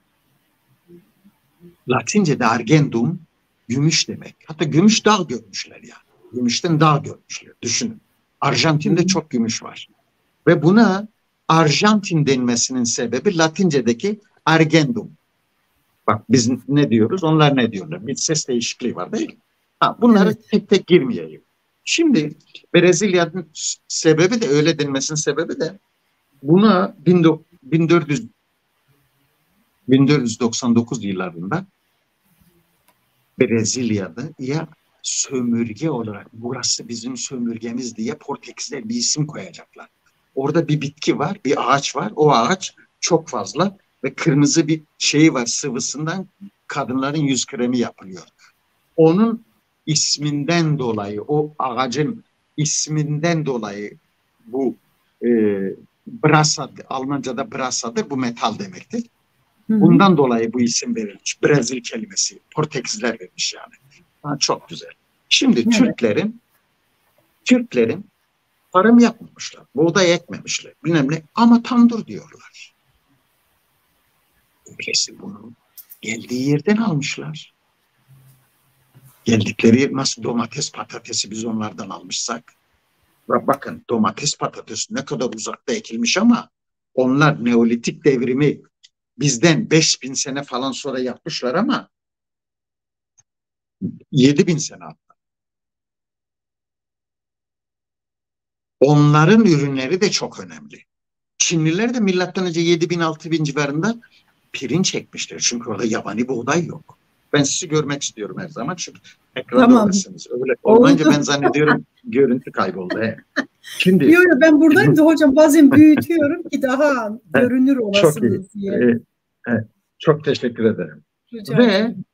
[SPEAKER 2] Latince'de argendum gümüş demek. Hatta gümüş dağ görmüşler ya. Gümüşten dağ görmüşler. Düşünün. Arjantin'de çok gümüş var. Ve buna Arjantin denmesinin sebebi Latince'deki argendum. Bak biz ne diyoruz, onlar ne diyorlar? Bir ses değişikliği var değil mi? Ha, bunlara evet. tek tek girmeyeyim. Şimdi Brezilya'nın sebebi de öyle denmesinin sebebi de buna bin dört yüz bin dört yüz doksan dokuz yıllarında Brezilya'da ya sömürge olarak burası bizim sömürgemiz diye Portekizler bir isim koyacaklar. Orada bir bitki var, bir ağaç var. O ağaç çok fazla ve kırmızı bir şeyi var, sıvısından kadınların yüz kremi yapılıyor. Onun isminden dolayı, o ağacın isminden dolayı bu e, brasa, Almanca'da brasadır, bu metal demektir. Hı hı. Bundan dolayı bu isim verilmiş. Brezil kelimesi. Portekizler vermiş yani. Ha, çok güzel. Şimdi evet. Türklerin Türklerin tarım yapmamışlar. Buğday ekmemişler. Bilmem ne. Ama tandır diyorlar. Öyleyse bunu geldiği yerden almışlar. Geldikleri yer nasıl domates, patatesi biz onlardan almışsak. Bakın domates, patates ne kadar uzakta ekilmiş ama onlar Neolitik devrimi bizden beş bin sene falan sonra yapmışlar ama yedi bin sene hatta. Onların ürünleri de çok önemli. Çinliler de milattan önce yedi bin altı bin civarında pirinç ekmişler. Çünkü orada yabani buğday yok. Ben sizi görmek istiyorum her zaman çünkü ekranda tamam. Olasınız. Öyle olmayınca ben zannediyorum görüntü kayboldu. He.
[SPEAKER 1] Şimdi yok yok ben buradayım da hocam bazen büyütüyorum ki daha görünür olasınız diye.
[SPEAKER 2] Evet, evet. Çok teşekkür ederim. Rica Ve ederim.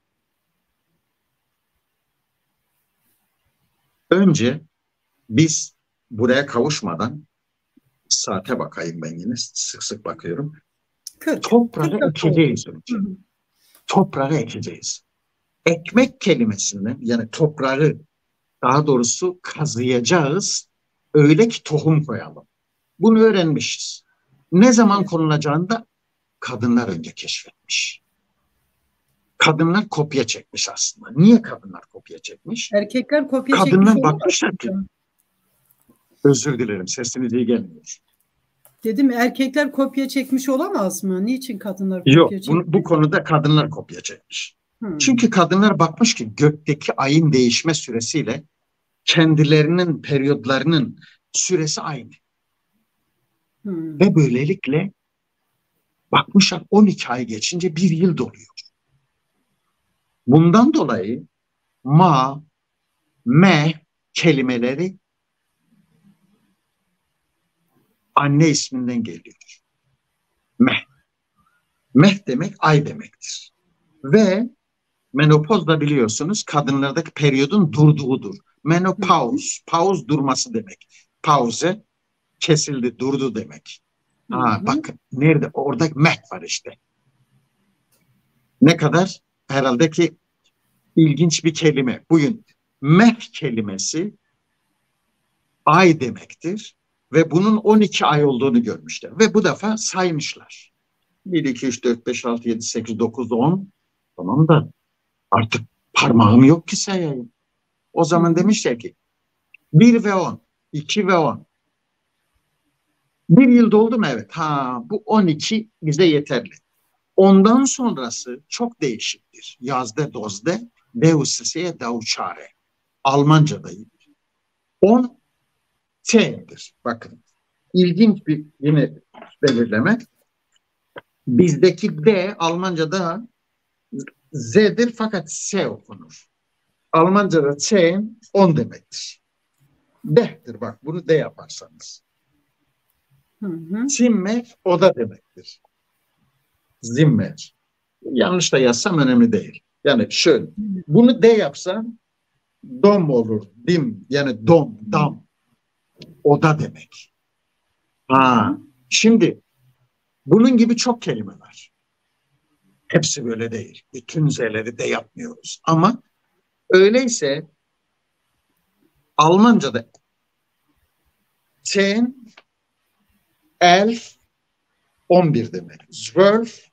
[SPEAKER 2] Önce biz buraya kavuşmadan saate bakayım ben yine sık sık bakıyorum. kırk, Toprağa kırk ekeceğiz önce. Hı hı. Toprağa ekeceğiz. Ekmek kelimesinden yani toprağı daha doğrusu kazıyacağız öyle ki tohum koyalım. Bunu öğrenmişiz. Ne zaman konulacağını da kadınlar önce keşfetmiş. Kadınlar kopya çekmiş aslında. Niye kadınlar kopya çekmiş?
[SPEAKER 1] Erkekler kopya
[SPEAKER 2] kadınlar
[SPEAKER 1] çekmiş.
[SPEAKER 2] Kadınlar bakmışlar ki. Özür dilerim sesiniz iyi gelmiyor.
[SPEAKER 1] Dedim erkekler kopya çekmiş olamaz mı? Niçin kadınlar kopya
[SPEAKER 2] Yok,
[SPEAKER 1] çekmiş?
[SPEAKER 2] Yok bu, bu konuda kadınlar kopya çekmiş. Hmm. Çünkü kadınlar bakmış ki gökteki ayın değişme süresiyle kendilerinin periyodlarının süresi aynı. Hmm. Ve böylelikle bakmışlar on iki ay geçince bir yıl doluyor. Bundan dolayı ma, me kelimeleri anne isminden geliyor. Meh. Meh demek ay demektir. Ve menopoz da biliyorsunuz kadınlardaki periyodun durduğudur. Menopause, pause durması demek. Pause kesildi, durdu demek. Ha, bakın nerede? Orada meh var işte. Ne kadar? Herhalde ki ilginç bir kelime. Bugün meh kelimesi ay demektir. Ve bunun on iki ay olduğunu görmüşler. Ve bu defa saymışlar. bir, iki, üç, dört, beş, altı, yedi, sekiz, dokuz, on. Tamam da artık parmağım yok ki sayayım. O zaman demişler ki bir ve on, iki ve on. Bir yıl doldu mu? Evet. Ha, bu on iki bize yeterli. Ondan sonrası çok değişiktir. Yazde, dozde, deuseseye, dauçare. Almanca'da on T'dir. Bakın. İlginç bir yine belirleme. Bizdeki D Almanca'da Z'dir fakat S okunur. Almanca'da T on demektir. D'dir bak bunu D yaparsanız. Hı hı. Zimmer oda demektir. Zimmer. Yanlış da yazsam önemli değil. Yani şöyle, bunu D yapsan dom olur, dim, yani dom, dam, oda demek. Ha, şimdi bunun gibi çok kelime var. Hepsi böyle değil. Bütün Z'leri de yapmıyoruz. Ama öyleyse Almanca'da ten, elf, on bir demek. zwölf,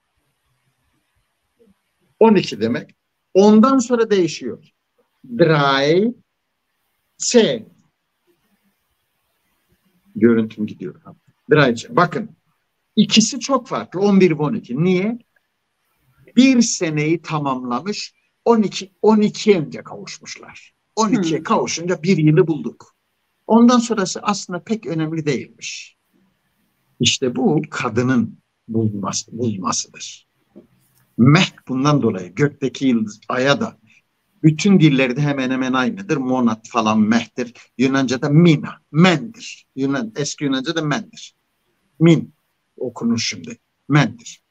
[SPEAKER 2] on iki demek. Ondan sonra değişiyor. drei, zehn. Görüntüm gidiyor. drei, bakın. İkisi çok farklı. on bir ve on iki. Niye? Bir seneyi tamamlamış, on iki on ikiye önce kavuşmuşlar. on ikiye hmm. kavuşunca bir yılı bulduk. Ondan sonrası aslında pek önemli değilmiş. İşte bu kadının bulması, bulmasıdır. Meh bundan dolayı gökteki yıldız, aya da bütün dillerde hemen hemen aynıdır. Monat falan mehtir. Yunanca'da mina, mendir. Yunan, eski Yunanca'da mendir. Min okunur şimdi. Mendir.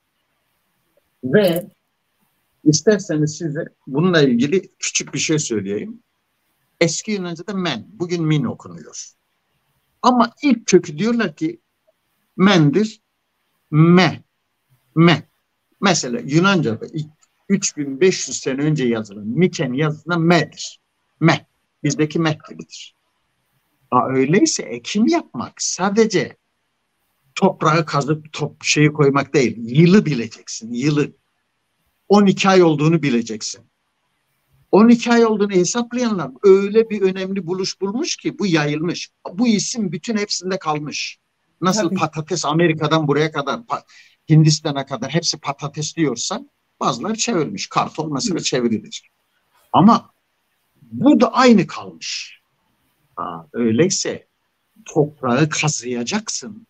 [SPEAKER 2] Ve isterseniz size bununla ilgili küçük bir şey söyleyeyim. Eski Yunanca'da men, bugün min okunuyor. Ama ilk kökü diyorlar ki mendir, me, me. Mesela Yunanca'da üç bin beş yüz sene önce yazılan Miken yazısında me'dir. Me. Bizdeki me gibidir. Ha, öyleyse ekim yapmak sadece toprağı kazıp top şeyi koymak değil. Yılı bileceksin. Yılı. on iki ay olduğunu bileceksin. on iki ay olduğunu hesaplayanlar öyle bir önemli buluş bulmuş ki bu yayılmış. Bu isim bütün hepsinde kalmış. Nasıl Tabii. patates Amerika'dan buraya kadar, Hindistan'a kadar hepsi patates diyorsa bazıları çevirmiş. Karton mesela çevrilir. Ama bu da aynı kalmış. Ha, öyleyse toprağı kazıyacaksın.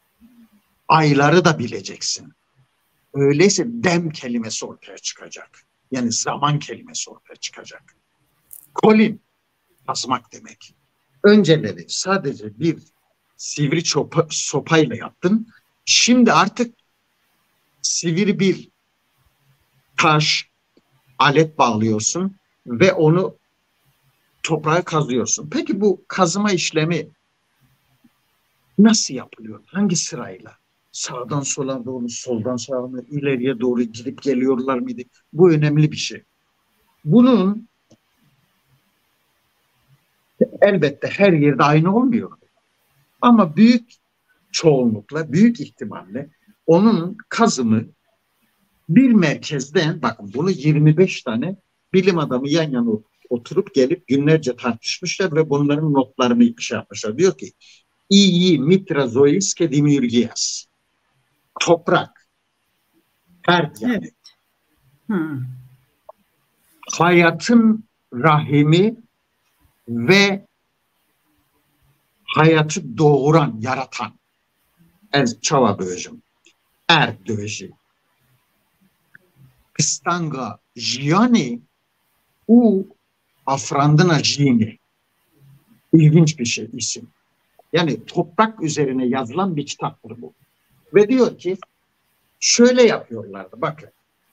[SPEAKER 2] Ayları da bileceksin. Öyleyse dem kelimesi ortaya çıkacak. Yani zaman kelimesi ortaya çıkacak. Kolin, kazmak demek. Önceleri sadece bir sivri çopa, sopayla yaptın. Şimdi artık sivri bir taş, alet bağlıyorsun ve onu toprağa kazıyorsun. Peki bu kazıma işlemi nasıl yapılıyor? Hangi sırayla? Sağdan sola doğru, soldan sağa mı, ileriye doğru gidip geliyorlar mıydı? Bu önemli bir şey. Bunun elbette her yerde aynı olmuyor. Ama büyük çoğunlukla, büyük ihtimalle onun kazımı bir merkezden, bakın bunu yirmi beş tane bilim adamı yan yana oturup gelip günlerce tartışmışlar ve bunların notlarını şey yapmışlar. Diyor ki, İyi mitrazoiske dimürgiyas. Toprak. Fert yani. Evet. Hmm. Hayatın rahimi ve hayatı doğuran, yaratan. Ez çava böcüm. Er döveci. Stanga Gianni u Afrandına Gini. İlginç bir şey isim. Yani toprak üzerine yazılan bir kitaptır bu. Ve diyor ki şöyle yapıyorlardı. Bakın.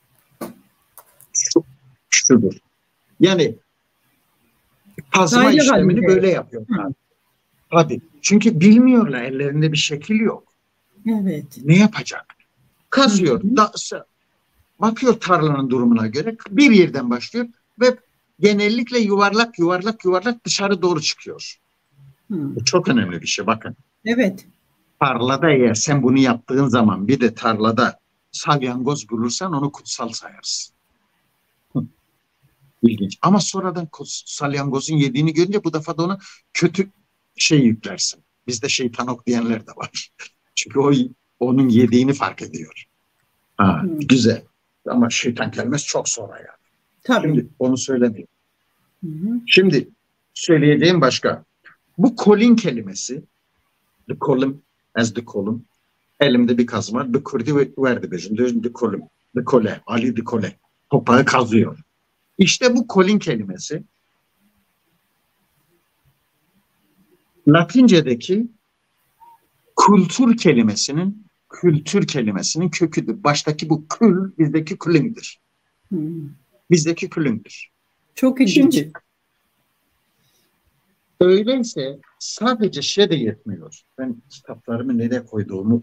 [SPEAKER 2] Şu, şudur. Yani kazma Hayır, işlemini halinde. böyle yapıyorlar. Tabii. Çünkü bilmiyorlar. Ellerinde bir şekil yok.
[SPEAKER 1] Evet.
[SPEAKER 2] Ne yapacak? Kazıyor. Da, bakıyor tarlanın durumuna göre. Bir yerden başlıyor ve genellikle yuvarlak yuvarlak yuvarlak dışarı doğru çıkıyor. Hmm. Bu çok önemli bir şey. Bakın.
[SPEAKER 1] Evet.
[SPEAKER 2] Tarlada eğer sen bunu yaptığın zaman bir de tarlada salyangoz bulursan onu kutsal sayarsın. Hı. İlginç. Ama sonradan salyangozun yediğini görünce bu defa da ona kötü şey yüklersin. Bizde şeytan ok diyenler de var. Çünkü o onun yediğini fark ediyor. Ha, Hı. Güzel. Ama şeytan kelimesi çok sonra yani.
[SPEAKER 1] Tabii.
[SPEAKER 2] Şimdi onu söylemiyorum. Hı hı. Şimdi söyleyeceğim başka. Bu kolin kelimesi, the column as the column, elimde bir kazma, the kurdi verdi bizim, the column, the kole, Ali the kole, toprağı kazıyor. İşte bu kolin kelimesi, Latince'deki kültür kelimesinin, kültür kelimesinin köküdür. Baştaki bu kül, bizdeki külündür. Hmm. Bizdeki külündür.
[SPEAKER 1] Çok ilginç.
[SPEAKER 2] Şimdi öyleyse sadece şey de yetmiyor. Ben kitaplarımı nereye koyduğumu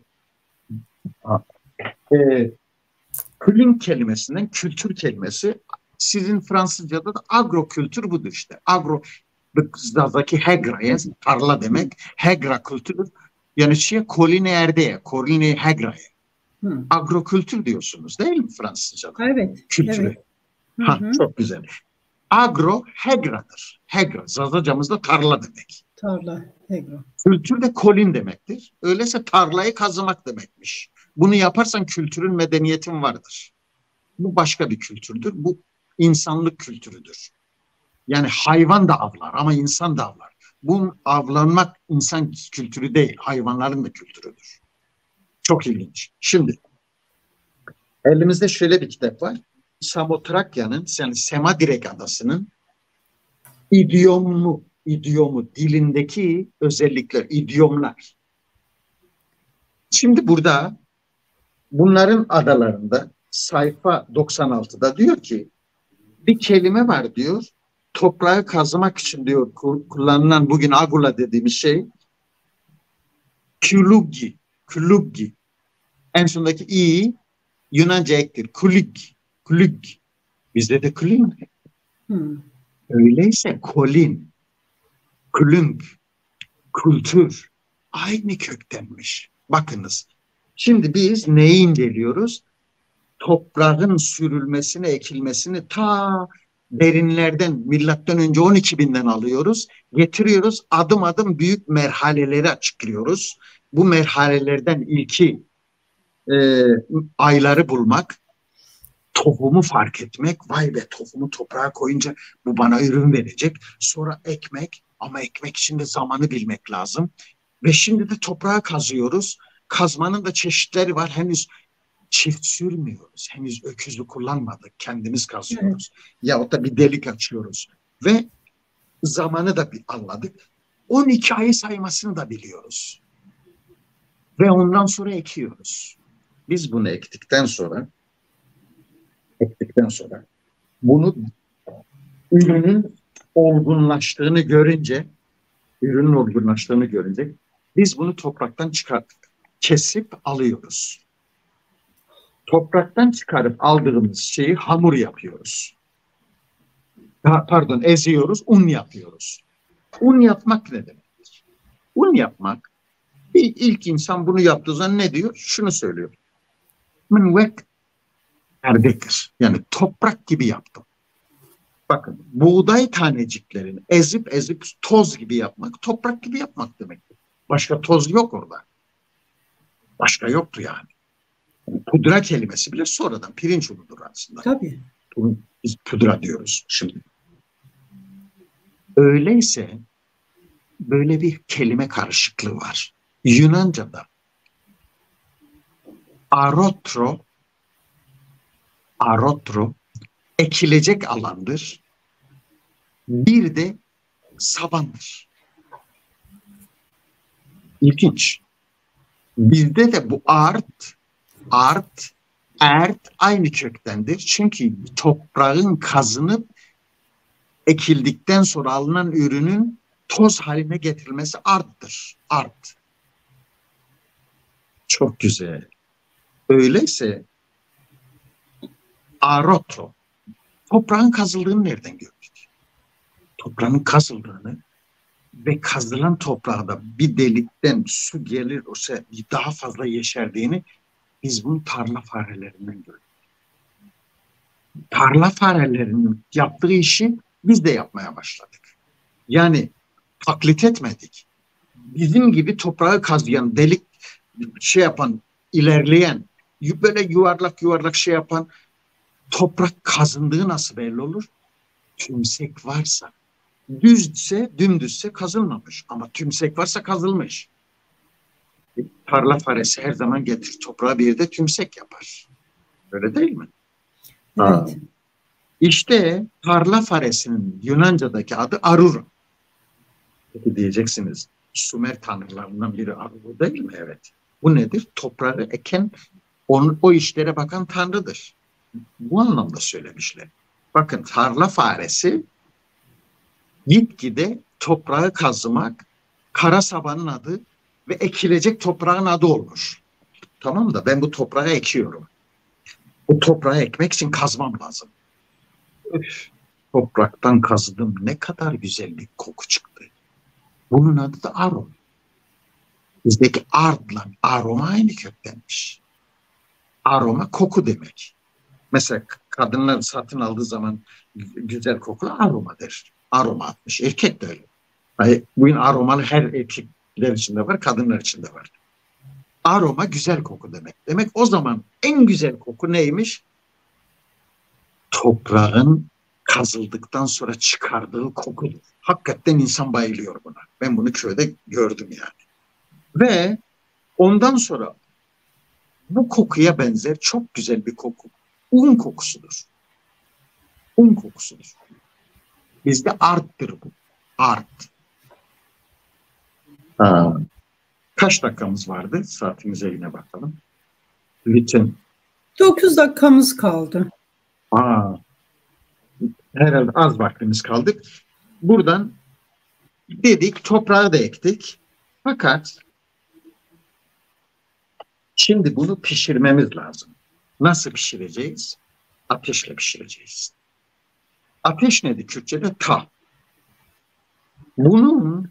[SPEAKER 2] e, külün kelimesinden kültür kelimesi, sizin Fransızca'da da agro kültür budur işte. Agro Zazaki hegraya tarla demek. Hegra kültürü yani şey koline erdeye, koline hegraya.
[SPEAKER 1] Hı.
[SPEAKER 2] Agrokültür diyorsunuz değil mi Fransızca'da?
[SPEAKER 1] Evet.
[SPEAKER 2] Kültürü.
[SPEAKER 1] Evet. Hı
[SPEAKER 2] Ha,
[SPEAKER 1] hı.
[SPEAKER 2] çok güzel. Agro hegradır. Hegra Zazaca'mızda tarla demek.
[SPEAKER 1] Tarla, Hegra.
[SPEAKER 2] Kültür de kolin demektir. Öyleyse tarlayı kazımak demekmiş. Bunu yaparsan kültürün, medeniyetin vardır. Bu başka bir kültürdür. Bu insanlık kültürüdür. Yani hayvan da avlar ama insan da avlar. Bu avlanmak insan kültürü değil, hayvanların da kültürüdür. Çok ilginç. Şimdi elimizde şöyle bir kitap var. Samotrakya'nın, yani Semadirek Adası'nın idiomu, idiomu, dilindeki özellikler, idiomlar. Şimdi burada bunların adalarında sayfa doksan altıda diyor ki bir kelime var diyor. Toprağı kazımak için diyor kullanılan bugün agula dediğimiz şey küluggi, küluggi. En sondaki i Yunanca ektir. Kulug, kulug. Bizde de kulin.
[SPEAKER 1] Hmm.
[SPEAKER 2] Öyleyse kolin, kulung, kültür aynı köktenmiş. Bakınız. Şimdi biz neyi inceliyoruz? Toprağın sürülmesini, ekilmesini ta derinlerden, milattan önce on iki binden alıyoruz. Getiriyoruz, adım adım büyük merhaleleri açıklıyoruz. Bu merhalelerden ilki e, ayları bulmak, tohumu fark etmek, vay be tohumu toprağa koyunca bu bana ürün verecek. Sonra ekmek, ama ekmek için de zamanı bilmek lazım. Ve şimdi de toprağa kazıyoruz. Kazmanın da çeşitleri var. Henüz çift sürmüyoruz. Henüz öküzü kullanmadık. Kendimiz kazıyoruz. Evet. Yahut da bir delik açıyoruz. Ve zamanı da bir anladık. on iki ayı saymasını da biliyoruz. Ve ondan sonra ekiyoruz. Biz bunu ektikten sonra ektikten sonra bunu ürünün olgunlaştığını görünce ürünün olgunlaştığını görünce biz bunu topraktan çıkarttık. Kesip alıyoruz. Topraktan çıkarıp aldığımız şeyi hamur yapıyoruz. Ha, pardon eziyoruz, un yapıyoruz. Un yapmak ne demektir? Un yapmak, ilk insan bunu yaptığı zaman ne diyor? Şunu söylüyor. Mınvek erdektir. Yani toprak gibi yaptım. Bakın buğday taneciklerini ezip ezip toz gibi yapmak, toprak gibi yapmak demektir. Başka toz yok orada. Başka yoktu yani. Pudra kelimesi bile sonradan pirinç unudur aslında.
[SPEAKER 1] Tabii.
[SPEAKER 2] Biz pudra diyoruz şimdi. Öyleyse böyle bir kelime karışıklığı var. Yunanca'da arotro arotro ekilecek alandır. Bir de sabandır. İlginç. Bizde de bu art, art, ert aynı köktendir. Çünkü toprağın kazınıp ekildikten sonra alınan ürünün toz haline getirilmesi arttır. Art. Çok güzel. Öyleyse arotro. Toprağın kazıldığını nereden gördük? Toprağın kazıldığını ve kazılan toprağda bir delikten su gelir olsa daha fazla yeşerdiğini biz bunu tarla farelerinden gördük. Tarla farelerinin yaptığı işi biz de yapmaya başladık. Yani taklit etmedik. Bizim gibi toprağı kazıyan, delik şey yapan, ilerleyen, böyle yuvarlak yuvarlak şey yapan toprak kazındığı nasıl belli olur? Tümsek varsa. Düzse, dümdüzse kazılmamış. Ama tümsek varsa kazılmış. Tarla faresi her zaman getirir toprağa bir de tümsek yapar. Öyle değil mi?
[SPEAKER 1] Evet.
[SPEAKER 2] Aa. İşte tarla faresinin Yunanca'daki adı Arura. Peki diyeceksiniz, Sümer tanrılarından biri Arura değil mi? Evet. Bu nedir? Toprağı eken, onu, o işlere bakan tanrıdır. Bu anlamda söylemişler. Bakın tarla faresi gitgide toprağı kazımak, kara sabanın adı ve ekilecek toprağın adı olmuş. Tamam da ben bu toprağı ekiyorum. Bu toprağı ekmek için kazmam lazım. Öf, topraktan kazıdım, ne kadar güzel bir koku çıktı. Bunun adı da aroma. Bizdeki ardla aroma aynı köktenmiş. Aroma koku demek. Mesela kadınlar satın aldığı zaman güzel kokulu aromadır. Aroma atmış. Erkek de öyle. Yani bugün aromalı her erkekler içinde var, kadınlar içinde var. Aroma güzel koku demek. Demek o zaman en güzel koku neymiş? Toprağın kazıldıktan sonra çıkardığı kokudur. Hakikaten insan bayılıyor buna. Ben bunu köyde gördüm yani. Ve ondan sonra bu kokuya benzer çok güzel bir koku. Un kokusudur. Un kokusudur. Bizde arttır bu. Art. Ha. Kaç dakikamız vardı? Saatimize yine bakalım. Lütfen.
[SPEAKER 1] dokuz dakikamız kaldı.
[SPEAKER 2] Aa, herhalde az vaktimiz kaldı. Buradan dedik, toprağı da ektik. Fakat şimdi bunu pişirmemiz lazım. Nasıl pişireceğiz? Ateşle pişireceğiz. Ateş nedir Kürtçe'de? Ta. Bunun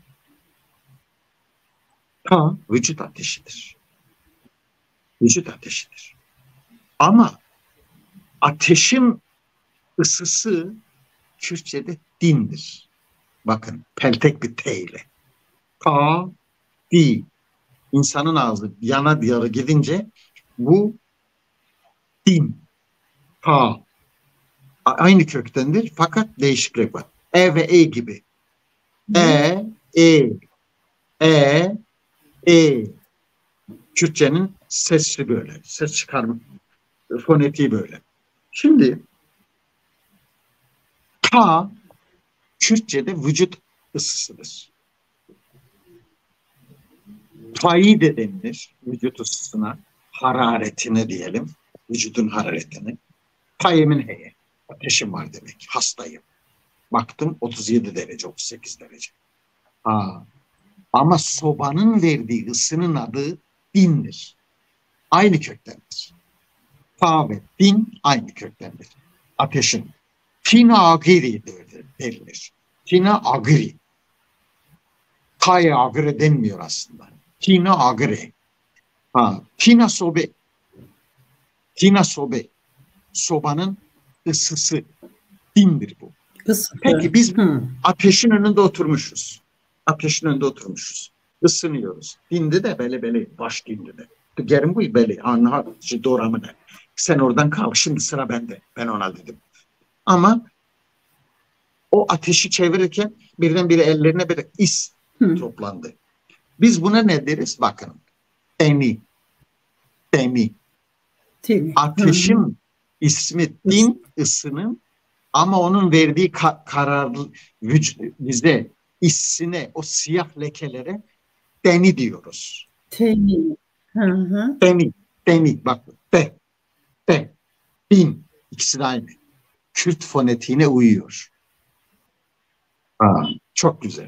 [SPEAKER 2] ta vücut ateşidir. Vücut ateşidir. Ama ateşin ısısı Kürtçe'de dindir. Bakın peltek bir T ile. Ta, di. İnsanın ağzı yana diyara gidince bu din. Ta. Aynı köktendir fakat değişiklik var. E ve E gibi. E, E, E, E. Kürtçenin sesli böyle. Ses çıkarma fonetiği böyle. Şimdi ta Kürtçe'de vücut ısısıdır. Tayi de denilir vücut ısısına, hararetine diyelim, vücudun hararetini. Tayemin heye, ateşim var demek, hastayım. Baktım otuz yedi derece, otuz sekiz derece. Ha. Ama sobanın verdiği ısının adı dindir. Aynı köktendir. Ta ve din aynı köktendir. Ateşin. Tina agiri denilir. Tina agiri. Kaya agri denmiyor aslında. Tina agri. Ha, tina sobe. Tina sobe. Sobanın ısısı. Dindir bu.
[SPEAKER 1] Isı.
[SPEAKER 2] Peki biz
[SPEAKER 1] Hı.
[SPEAKER 2] ateşin önünde oturmuşuz. Ateşin önünde oturmuşuz. Isınıyoruz. Dindi de böyle böyle baş dindi de. Gerim bu böyle. Anha doğramı ne? Sen oradan kal. Şimdi sıra bende. Ben ona dedim. Ama o ateşi çevirirken birdenbire ellerine bir is Hı. toplandı. Biz buna ne deriz? Bakın. Temi. Temi. Temi. Ateşin Hı. ismi din, ısının, ama onun verdiği ka kararlı vücut, bize hissine, o siyah lekelere teni diyoruz.
[SPEAKER 1] Temi. Hı hı.
[SPEAKER 2] Temi. Temi. Bak. Te. Te. Din. İkisi de aynı. Kürt fonetiğine uyuyor. Ha, çok güzel.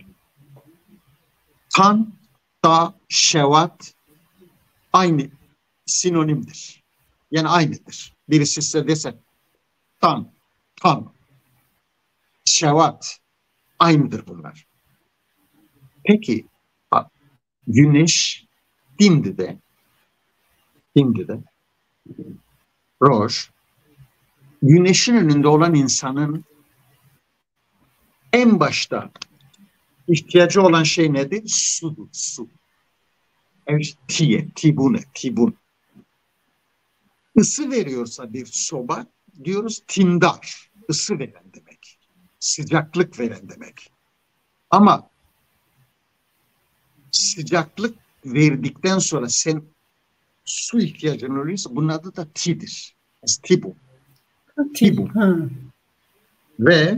[SPEAKER 2] Tan, ta, şevat aynı sinonimdir. Yani aynıdır. Birisi size dese tan, tan, şevat aynıdır bunlar. Peki bak, güneş dindi de dindi de roş, güneşin önünde olan insanın en başta ihtiyacı olan şey nedir? Sudur, su. Evet, tiye, tibune, tibun. Isı veriyorsa bir soba diyoruz tindar, ısı veren demek. Sıcaklık veren demek. Ama sıcaklık verdikten sonra sen su ihtiyacın oluyorsa bunun adı da tidir. Tibu. Tibu. Ve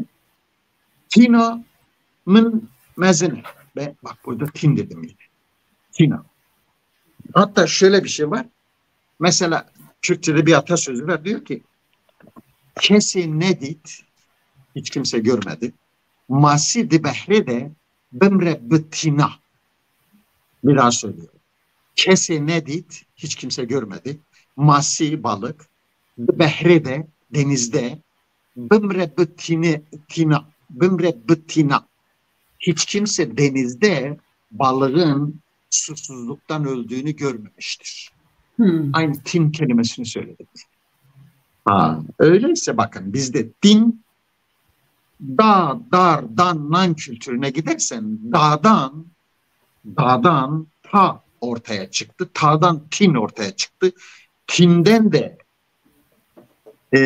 [SPEAKER 2] tina'nın mezene. Ben, bak burada tin dedim yine. Tina. Hatta şöyle bir şey var. Mesela Kürtçe'de bir atasözü var. Diyor ki kesi nedit hiç kimse görmedi. Masi di behre de bimre bıtina. Bir daha söylüyorum. Kese nedit, hiç kimse görmedi. Masi balık, behre de denizde, bimre bıtine, tina, bimre bıtina. Hiç kimse denizde balığın susuzluktan öldüğünü görmemiştir.
[SPEAKER 1] Hmm.
[SPEAKER 2] Aynı tin kelimesini söyledim. Ha, öyleyse bakın bizde din, dağ, dar, dan, nan kültürüne gidersen dağdan, dağdan ta ortaya çıktı. Ta'dan tin ortaya çıktı. Tinden de e,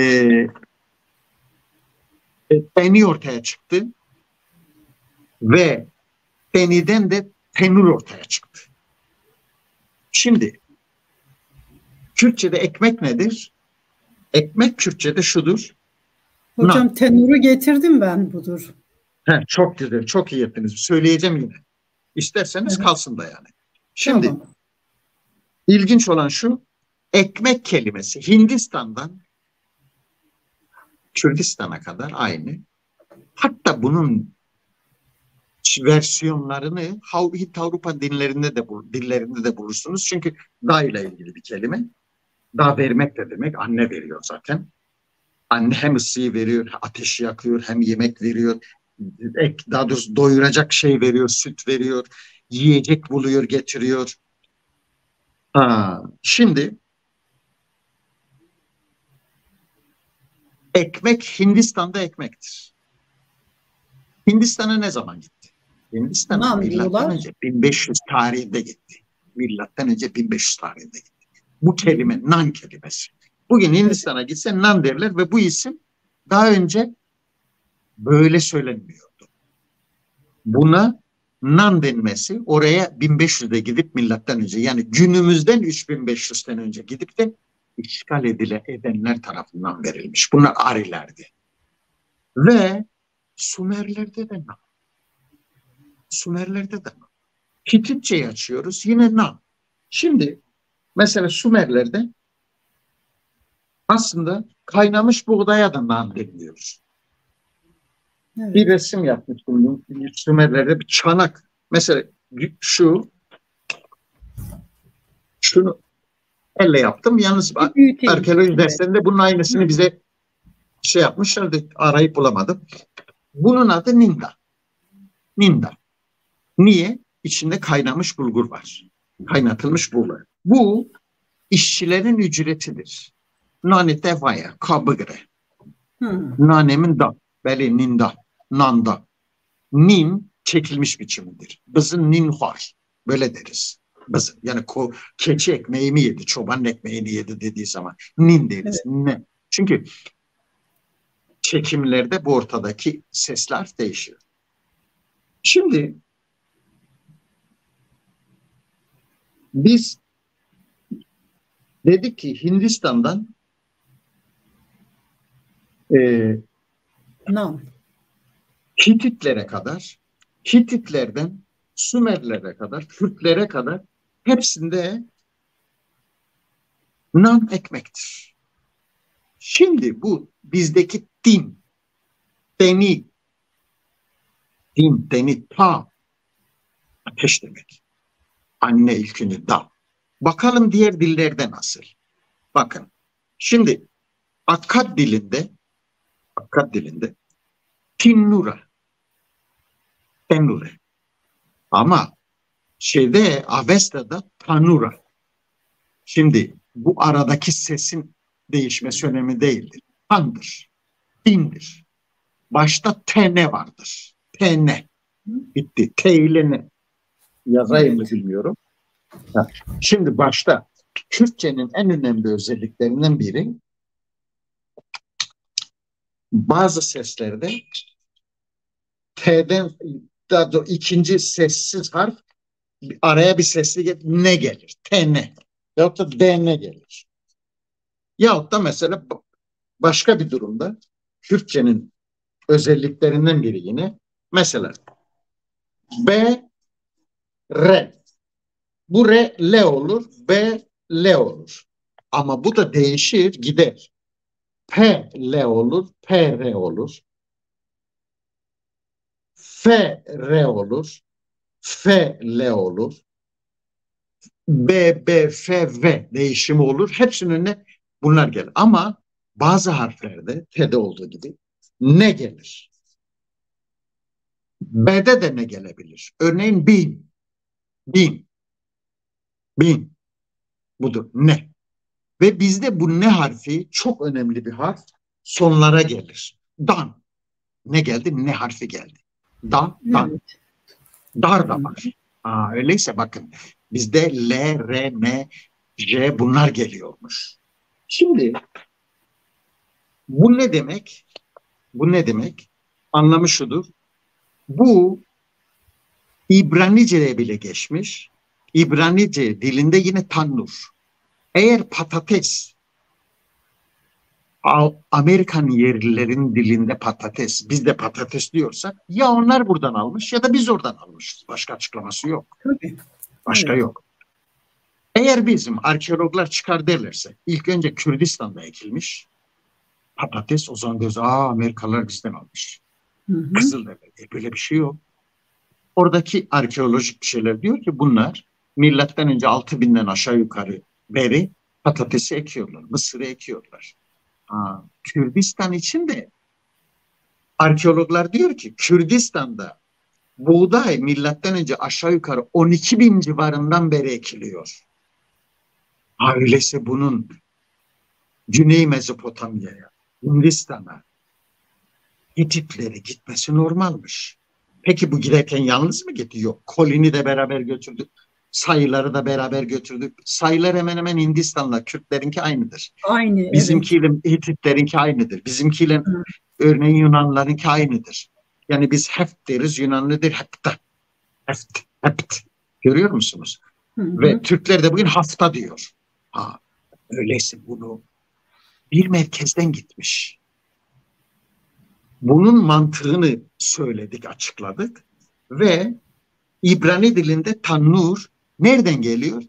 [SPEAKER 2] e, teni ortaya çıktı. Ve teniden de tenur ortaya çıktı. Şimdi Kürtçe'de ekmek nedir? Ekmek Kürtçe'de şudur.
[SPEAKER 1] Hocam
[SPEAKER 2] Nan.
[SPEAKER 1] tenuru getirdim ben budur.
[SPEAKER 2] He, çok güzel, çok iyi ettiniz. Söyleyeceğim yine. İsterseniz
[SPEAKER 1] Evet.
[SPEAKER 2] kalsın da yani. Şimdi
[SPEAKER 1] Tamam.
[SPEAKER 2] ilginç olan şu, ekmek kelimesi Hindistan'dan Kürdistan'a kadar aynı. Hatta bunun versiyonlarını Hint Avrupa dinlerinde de dillerinde de bulursunuz. Çünkü da ile ilgili bir kelime. Da vermek de demek. Anne veriyor zaten. Anne hem ısıyı veriyor, ateşi yakıyor, hem yemek veriyor. Ek, daha doğrusu doyuracak şey veriyor, süt veriyor, yiyecek buluyor, getiriyor. Ha, şimdi ekmek Hindistan'da ekmektir. Hindistan'a ne zaman gitti? Hindistan'a
[SPEAKER 1] Nan
[SPEAKER 2] milattan
[SPEAKER 1] diyorlar.
[SPEAKER 2] önce bin beş yüz tarihinde gitti. Milattan önce bin beş yüz tarihinde gitti. Bu kelime nan kelimesi. Bugün Hindistan'a gitse nan derler ve bu isim daha önce böyle söylenmiyordu. Buna nan denmesi oraya bin beş yüzde gidip milattan önce, yani günümüzden üç bin beş yüz sene önce gidip de işgal edile edenler tarafından verilmiş. Bunlar Arilerdi. Ve Sümerlerde de nan. Sümerlerde de nan. Hititçeyi açıyoruz, yine nan. Şimdi mesela Sümerlerde aslında kaynamış buğdaya da nan deniliyor.
[SPEAKER 1] Evet.
[SPEAKER 2] Bir resim yapmıştım Sümerlerde, bir çanak. Mesela şu şunu elle yaptım. Yalnız
[SPEAKER 1] Büyütelim.
[SPEAKER 2] arkeoloji
[SPEAKER 1] Evet.
[SPEAKER 2] derslerinde bunun aynısını bize şey yapmışlardı. Arayıp bulamadım. Bunun adı Ninda. Ninda. Niye? İçinde kaynamış bulgur var. Kaynatılmış bulgur. Bu işçilerin ücretidir. Nane devaya, kabıgre.
[SPEAKER 1] Hmm.
[SPEAKER 2] Nanemin da, beli ninda, nanda. Nin çekilmiş biçimidir. Bızın nin var. Böyle deriz. Bızın. Yani ko, keçi ekmeğimi yedi, çobanın ekmeğini yedi dediği zaman nin deriz.
[SPEAKER 1] Evet.
[SPEAKER 2] Ne? Çünkü çekimlerde bu ortadaki sesler değişiyor. Şimdi biz dedik ki Hindistan'dan e,
[SPEAKER 1] Nan.
[SPEAKER 2] Hititlere kadar, Hititlerden Sümerlere kadar, Kürtlere kadar hepsinde nan ekmektir. Şimdi bu bizdeki din, deni, din, deni, ta, ateş demek. Anne ilkini da. Bakalım diğer dillerde nasıl? Bakın, şimdi Akkad dilinde, Akkad dilinde tinnura, tenure. Ama şeyde Avesta'da tanura. Şimdi bu aradaki sesin değişmesi önemli değildir. Tandır, dindir. Başta tene vardır. Tene. Bitti. T ile ne? Yazayım mı
[SPEAKER 1] Evet.
[SPEAKER 2] bilmiyorum. Ha. Şimdi başta Kürtçenin en önemli özelliklerinden biri bazı seslerde T'den daha doğrusu ikinci sessiz harf araya bir sesli ne gelir? Tene. Yahut da D ne gelir? Yahut da mesela başka bir durumda Kürtçenin özelliklerinden biri yine mesela B, R. Bu R, L olur. B, L olur. Ama bu da değişir, gider. P, L olur. P, R olur. F, R olur. F, L olur. B, B, F, V değişimi olur. Hepsinin önüne bunlar gelir. Ama bazı harflerde T'de olduğu gibi ne gelir? B'de de ne gelebilir? Örneğin bin. Bin. Bin. Budur. Ne? Ve bizde bu ne harfi çok önemli bir harf. Sonlara gelir. Dan. Ne geldi? Ne harfi geldi. Da, dan.
[SPEAKER 1] Evet.
[SPEAKER 2] Dar da var. Aa, öyleyse bakın bizde L, R, M, J bunlar geliyormuş. Şimdi bu ne demek? Bu ne demek? Anlamı şudur. Bu İbranice'ye bile geçmiş. İbranice dilinde yine tannur. Eğer patates Amerikan yerlilerin dilinde patates, biz de patates diyorsak ya onlar buradan almış ya da biz oradan almışız. Başka açıklaması yok.
[SPEAKER 1] Tabii.
[SPEAKER 2] Başka
[SPEAKER 1] Evet.
[SPEAKER 2] yok. Eğer bizim arkeologlar çıkar derlerse ilk önce Kürdistan'da ekilmiş patates, o zaman diyoruz aa Amerikalılar bizden almış.
[SPEAKER 1] Hı hı.
[SPEAKER 2] Kızılderili. E, böyle bir şey yok. Oradaki arkeolojik bir şeyler diyor ki bunlar milattan önce altı binden aşağı yukarı beri patatesi ekiyorlar, mısırı ekiyorlar. Ha, Kürdistan için de arkeologlar diyor ki Kürdistan'da buğday milattan önce aşağı yukarı on iki bin civarından beri ekiliyor. Ha, öyleyse bunun Güney Mezopotamya'ya, Hindistan'a, Hititleri gitmesi normalmiş. Peki bu giderken yalnız mı gitti? Yok. Kolini de beraber götürdük. Sayıları da beraber götürdük. Sayılar hemen hemen Hindistan'la Kürtlerinki aynıdır.
[SPEAKER 1] Aynı, evet.
[SPEAKER 2] Bizimkiyle Hititlerinki aynıdır. Bizimkiyle
[SPEAKER 1] Hı.
[SPEAKER 2] örneğin Yunanlarınki aynıdır. Yani biz heft deriz, Yunanlıdır hepta. Heft, hept. Görüyor musunuz?
[SPEAKER 1] Hı hı.
[SPEAKER 2] Ve Türkler de bugün hafta diyor. Ha, öyleyse bunu bir merkezden gitmiş. Bunun mantığını söyledik, açıkladık ve İbrani dilinde tannur nereden geliyor?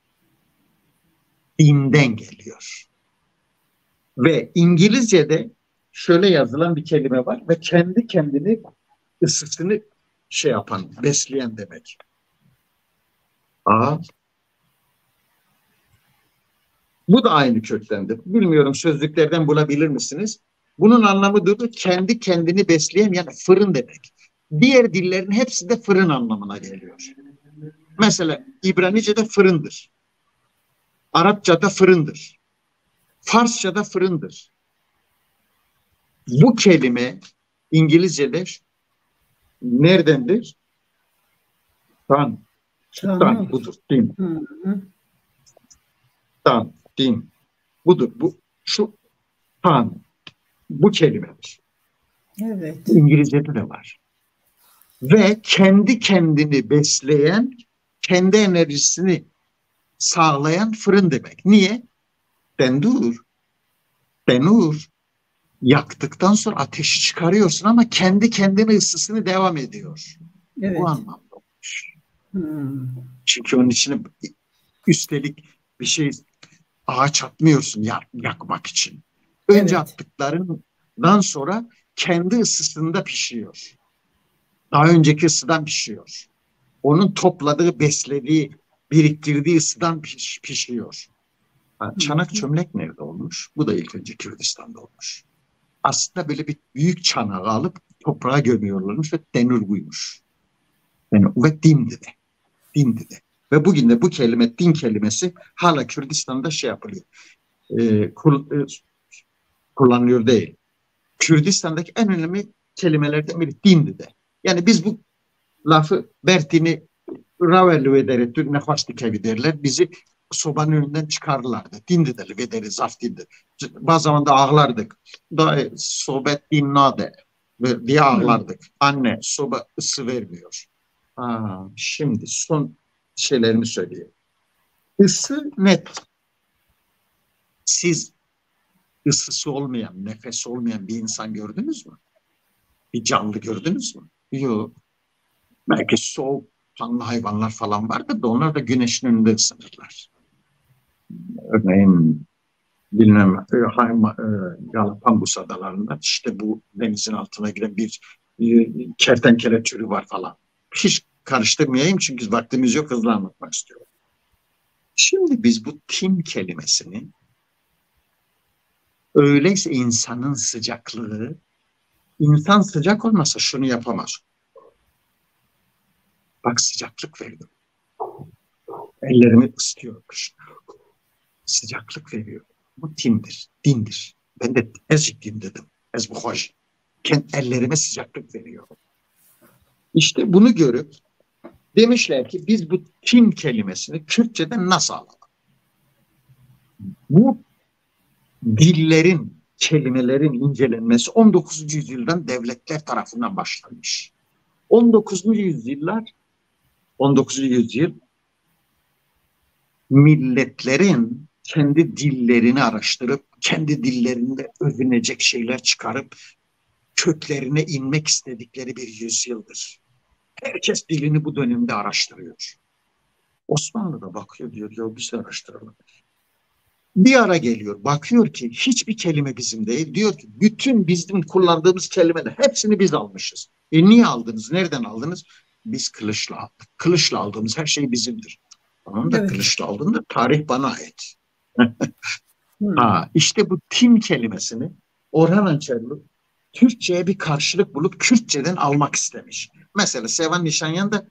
[SPEAKER 2] Dinden geliyor. Ve İngilizce'de şöyle yazılan bir kelime var ve kendi kendini ısısını şey yapan, besleyen demek. Aa, bu da aynı köktendir. Bilmiyorum sözlüklerden bulabilir misiniz? Bunun anlamı da kendi kendini besleyen, yani fırın demek. Diğer dillerin hepsi de fırın anlamına geliyor. Mesela İbranice'de fırındır. Arapça'da fırındır. Farsça'da fırındır. Bu kelime İngilizce'de neredendir? Tan. Tan budur. Din.
[SPEAKER 1] Hı hı.
[SPEAKER 2] Tan, din. Budur. Bu şu tan. Bu kelimedir.
[SPEAKER 1] Evet.
[SPEAKER 2] İngilizce'de de var. Ve kendi kendini besleyen, kendi enerjisini sağlayan fırın demek. Niye? Dendur. Denur. Yaktıktan sonra ateşi çıkarıyorsun ama kendi kendine ısısını devam ediyor.
[SPEAKER 1] Evet.
[SPEAKER 2] Bu anlamda olmuş.
[SPEAKER 1] Hmm.
[SPEAKER 2] Çünkü onun içine üstelik bir şey ağaç atmıyorsun yak, yakmak için. Önce
[SPEAKER 1] Evet.
[SPEAKER 2] attıklarından sonra kendi ısısında pişiyor. Daha önceki ısıdan pişiyor. Onun topladığı, beslediği, biriktirdiği ısıdan piş, pişiyor. Yani çanak çömlek nerede olmuş? Bu da ilk önce Kürdistan'da olmuş. Aslında böyle bir büyük çanağı alıp toprağa gömüyorlarmış ve denir buymuş. Yani, ve dindi de. Dindi de. Ve bugün de bu kelime, din kelimesi hala Kürdistan'da şey yapılıyor. E, kul, e, kullanılıyor değil. Kürdistan'daki en önemli kelimelerden biri dindi de. Yani biz bu lafı Bertini Ravelli vederi ne hoştikevi derler. Bizi sobanın önünden çıkarırlardı. Dindi de vederi zaf dindi. Bazı zaman da ağlardık. Da sohbet dinlade diye ağlardık. Anne soba ısı vermiyor. Aa, şimdi son şeylerimi söyleyeyim. Isı net. Siz ısısı olmayan, nefesi olmayan bir insan gördünüz mü? Bir canlı gördünüz mü? Yok. Belki soğuk canlı hayvanlar falan vardır da onlar da güneşin önünde ısınırlar. Örneğin bilmem e, Galapagos adalarında işte bu denizin altına giren bir e, kertenkele türü var falan. Hiç karıştırmayayım çünkü vaktimiz yok, hızlı anlatmak istiyorum. Şimdi biz bu tin kelimesini, öyleyse insanın sıcaklığı, insan sıcak olmasa şunu yapamaz. Bak sıcaklık veriyor. Ellerimi ısıtıyor. Sıcaklık veriyor. Bu tindir, dindir. Ben de ezcik din dedim. Ez bu hoş. Ellerime sıcaklık veriyor. İşte bunu görüp demişler ki biz bu tin kelimesini Kürtçeden nasıl alalım? Bu dillerin, kelimelerin incelenmesi on dokuzuncu yüzyıldan devletler tarafından başlanmış. on dokuzuncu yüzyıllar, on dokuzuncu yüzyıl milletlerin kendi dillerini araştırıp, kendi dillerinde övünecek şeyler çıkarıp köklerine inmek istedikleri bir yüzyıldır. Herkes dilini bu dönemde araştırıyor. Osmanlı da bakıyor, diyor ya biz de araştıralım. Bir ara geliyor, bakıyor ki hiçbir kelime bizim değil. Diyor ki bütün bizim kullandığımız kelimeler hepsini biz almışız. E niye aldınız? Nereden aldınız? Biz kılıçla aldık. Kılıçla aldığımız her şey bizimdir. Tamam da evet. Kılıçla aldığında tarih bana ait. hmm. Ha, işte bu tin kelimesini Orhan Hançerli Türkçe'ye bir karşılık bulup Kürtçeden almak istemiş. Mesela Sevan Nişanyan da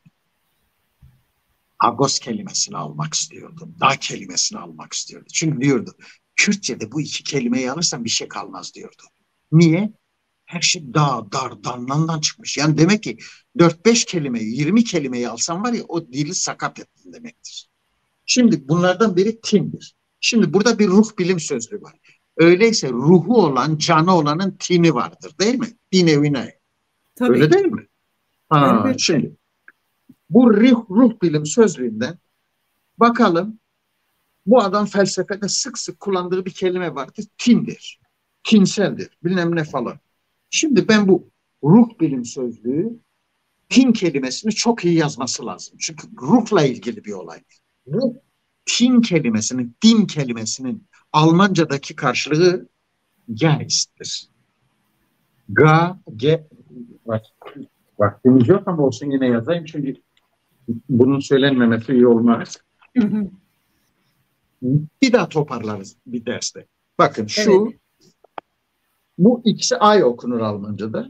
[SPEAKER 2] Agos kelimesini almak istiyordu. Dağ kelimesini almak istiyordu. Çünkü diyordu Kürtçe'de bu iki kelimeyi alırsan bir şey kalmaz diyordu. Niye? Her şey dağ, dar, danlandan çıkmış. Yani demek ki dört beş kelimeyi, yirmi kelimeyi alsan var ya o dili sakat ettin demektir. Şimdi bunlardan biri tindir. Şimdi burada bir ruh bilim sözlüğü var. Öyleyse ruhu olan, canı olanın tini vardır değil mi? Dine vine. Öyle değil mi? Ha, evet. Şimdi bu ruh, ruh bilim sözlüğünden bakalım bu adam felsefede sık sık kullandığı bir kelime vardır. Tindir. Tinseldir. Bilmem ne falan. Şimdi ben bu ruh bilim sözlüğü tin kelimesini çok iyi yazması lazım. Çünkü ruhla ilgili bir olay. Bu tin kelimesinin, din kelimesinin Almancadaki karşılığı Geist'tir. Ga, ge, bak, vaktimiz yok ama olsun yine yazayım çünkü bunun söylenmemesi iyi olmaz. Hı hı. Bir daha toparlarız bir derste. Bakın şu, evet. Bu ikisi ay okunur Almanca'da.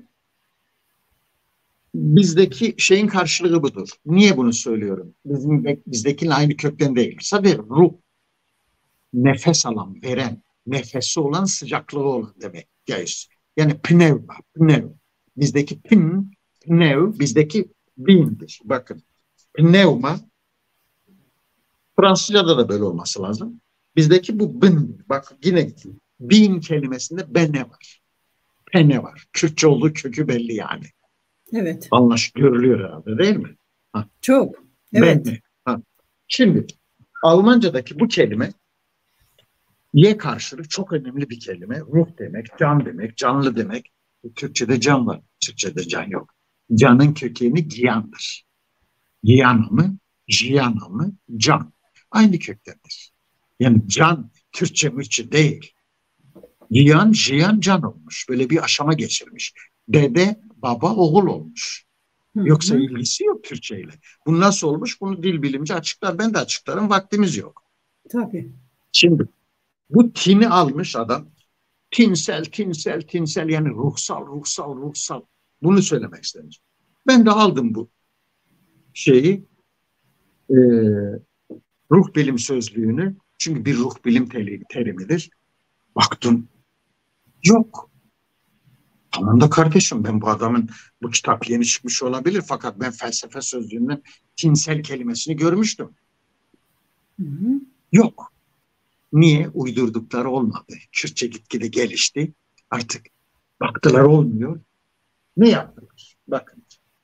[SPEAKER 2] Bizdeki şeyin karşılığı budur. Niye bunu söylüyorum? Bizim bizdekiyle aynı kökten değil. Sadece ruh, nefes alan, veren, nefesi olan, sıcaklığı olan demek. Yani pneuma, pneu. Bizdeki pin, pneu, bizdeki bindir. Bakın, pneuma, Fransızca'da da böyle olması lazım. Bizdeki bu bin, bak yine bin kelimesinde bene var. Pene var. Kürtçe olduğu kökü belli yani.
[SPEAKER 1] Evet.
[SPEAKER 2] Anlaş görülüyor herhalde değil mi? Ha.
[SPEAKER 1] Çok. Evet.
[SPEAKER 2] Bene. Ha. Şimdi Almanca'daki bu kelime ye karşılığı çok önemli bir kelime. Ruh demek, can demek, canlı demek. Türkçe'de can var, Türkçe'de can yok. Canın kökeni giyandır. Giyana mı, jiyana mı, can. Aynı köktendir. Yani can, Türkçe mürçe değil. Giyan, jiyan, can olmuş. Böyle bir aşama geçirmiş. Dede, baba, oğul olmuş. Yoksa hı hı. ilgisi yok Türkçe ile. Bu nasıl olmuş? Bunu dil bilimci açıklar. Ben de açıklarım. Vaktimiz yok.
[SPEAKER 1] Tabii.
[SPEAKER 2] Şimdi bu tini almış adam. Tinsel, tinsel, tinsel yani ruhsal, ruhsal, ruhsal. Bunu söylemek istemiş. Ben de aldım bu şeyi e, ruh bilim sözlüğünü. Çünkü bir ruh bilim terimidir. Baktım. Yok. Tamam da kardeşim ben bu adamın bu kitap yeni çıkmış olabilir fakat ben felsefe sözlüğünden tinsel kelimesini görmüştüm. Hı hı. Yok. Niye? Uydurdukları olmadı. Kürtçe gitgide gelişti. Artık baktılar olmuyor. Ne yaptılar? Bakın.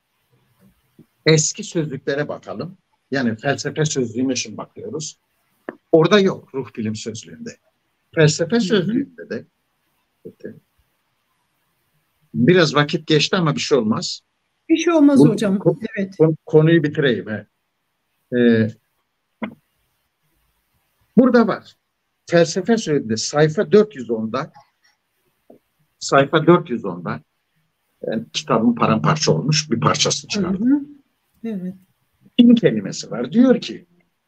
[SPEAKER 2] Eski sözlüklere bakalım. Yani felsefe sözlüğüne şimdi bakıyoruz. Orada yok ruh bilim sözlüğünde. Felsefe sözlüğünde de biraz vakit geçti ama bir şey olmaz.
[SPEAKER 1] Bir şey olmaz Bu, hocam.
[SPEAKER 2] Ko-
[SPEAKER 1] evet.
[SPEAKER 2] Konuyu bitireyim. He. Ee, burada var. Felsefe sözlüğünde sayfa dört yüz onda sayfa dört yüz onda Yani kitabın paramparça olmuş bir parçasını
[SPEAKER 1] Hı
[SPEAKER 2] çıkardım.
[SPEAKER 1] hı. Evet.
[SPEAKER 2] Din kelimesi var. Diyor ki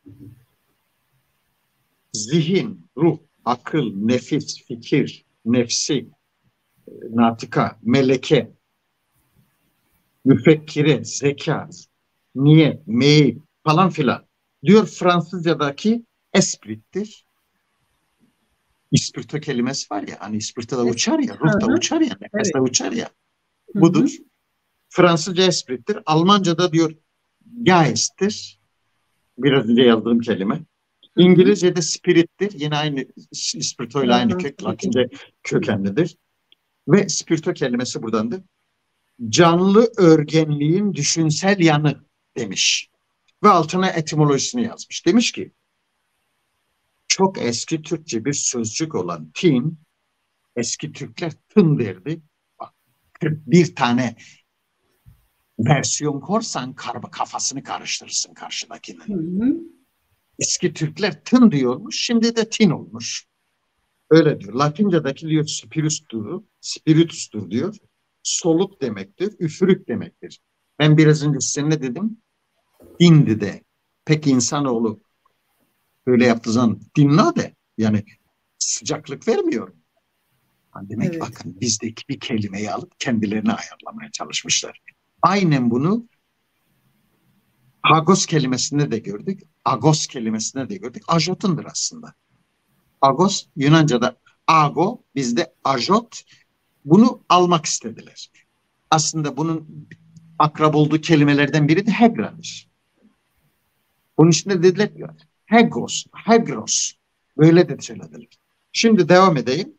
[SPEAKER 2] zihin, ruh, akıl, nefis, fikir, nefsi, natıka, meleke, müfekkire, zeka, niyet, meyil falan filan. Diyor Fransızcadaki esprittir. İspirto kelimesi var ya, hani ispirto da
[SPEAKER 1] Evet.
[SPEAKER 2] uçar ya,
[SPEAKER 1] Hı
[SPEAKER 2] ruh da
[SPEAKER 1] hı.
[SPEAKER 2] uçar ya, nefes
[SPEAKER 1] Evet.
[SPEAKER 2] de uçar ya.
[SPEAKER 1] Hı hı.
[SPEAKER 2] Budur. Fransızca esprittir. Almanca'da diyor geist'tir. Biraz önce yazdığım kelime.
[SPEAKER 1] Hı hı.
[SPEAKER 2] İngilizce'de spirit'tir. Yine aynı ispirto ile aynı kök,
[SPEAKER 1] Fransızca.
[SPEAKER 2] Latince kökenlidir. Ve spirito kelimesi buradandır. Canlı örgenliğin düşünsel yanı demiş. Ve altına etimolojisini yazmış. Demiş ki çok eski Türkçe bir sözcük olan tin, eski Türkler tın derdi. Bak, kırk bir tane versiyon korsan kafasını karıştırırsın
[SPEAKER 1] Hı
[SPEAKER 2] karşıdakinin.
[SPEAKER 1] hı.
[SPEAKER 2] Eski Türkler tın diyormuş, şimdi de tin olmuş. Öyle diyor. Latince'deki diyor spiritustur, spiritustur diyor. Soluk demektir, üfürük demektir. Ben biraz önce size ne dedim? Dindi de. Pek insanoğlu böyle yaptığı zaman dinla de. Yani sıcaklık vermiyor. Yani demek ki
[SPEAKER 1] Evet.
[SPEAKER 2] bakın bizdeki bir kelimeyi alıp kendilerine ayarlamaya çalışmışlar. Aynen bunu Hagos kelimesinde de gördük. Agos kelimesinde de gördük. Ajotundur aslında. Agos Yunanca'da ago, bizde ajot. Bunu almak istediler. Aslında bunun akrab olduğu kelimelerden biri de hegra'dır. Bunun içinde dediler ki hegos, hegros. Böyle de söylediler. Şimdi devam edeyim.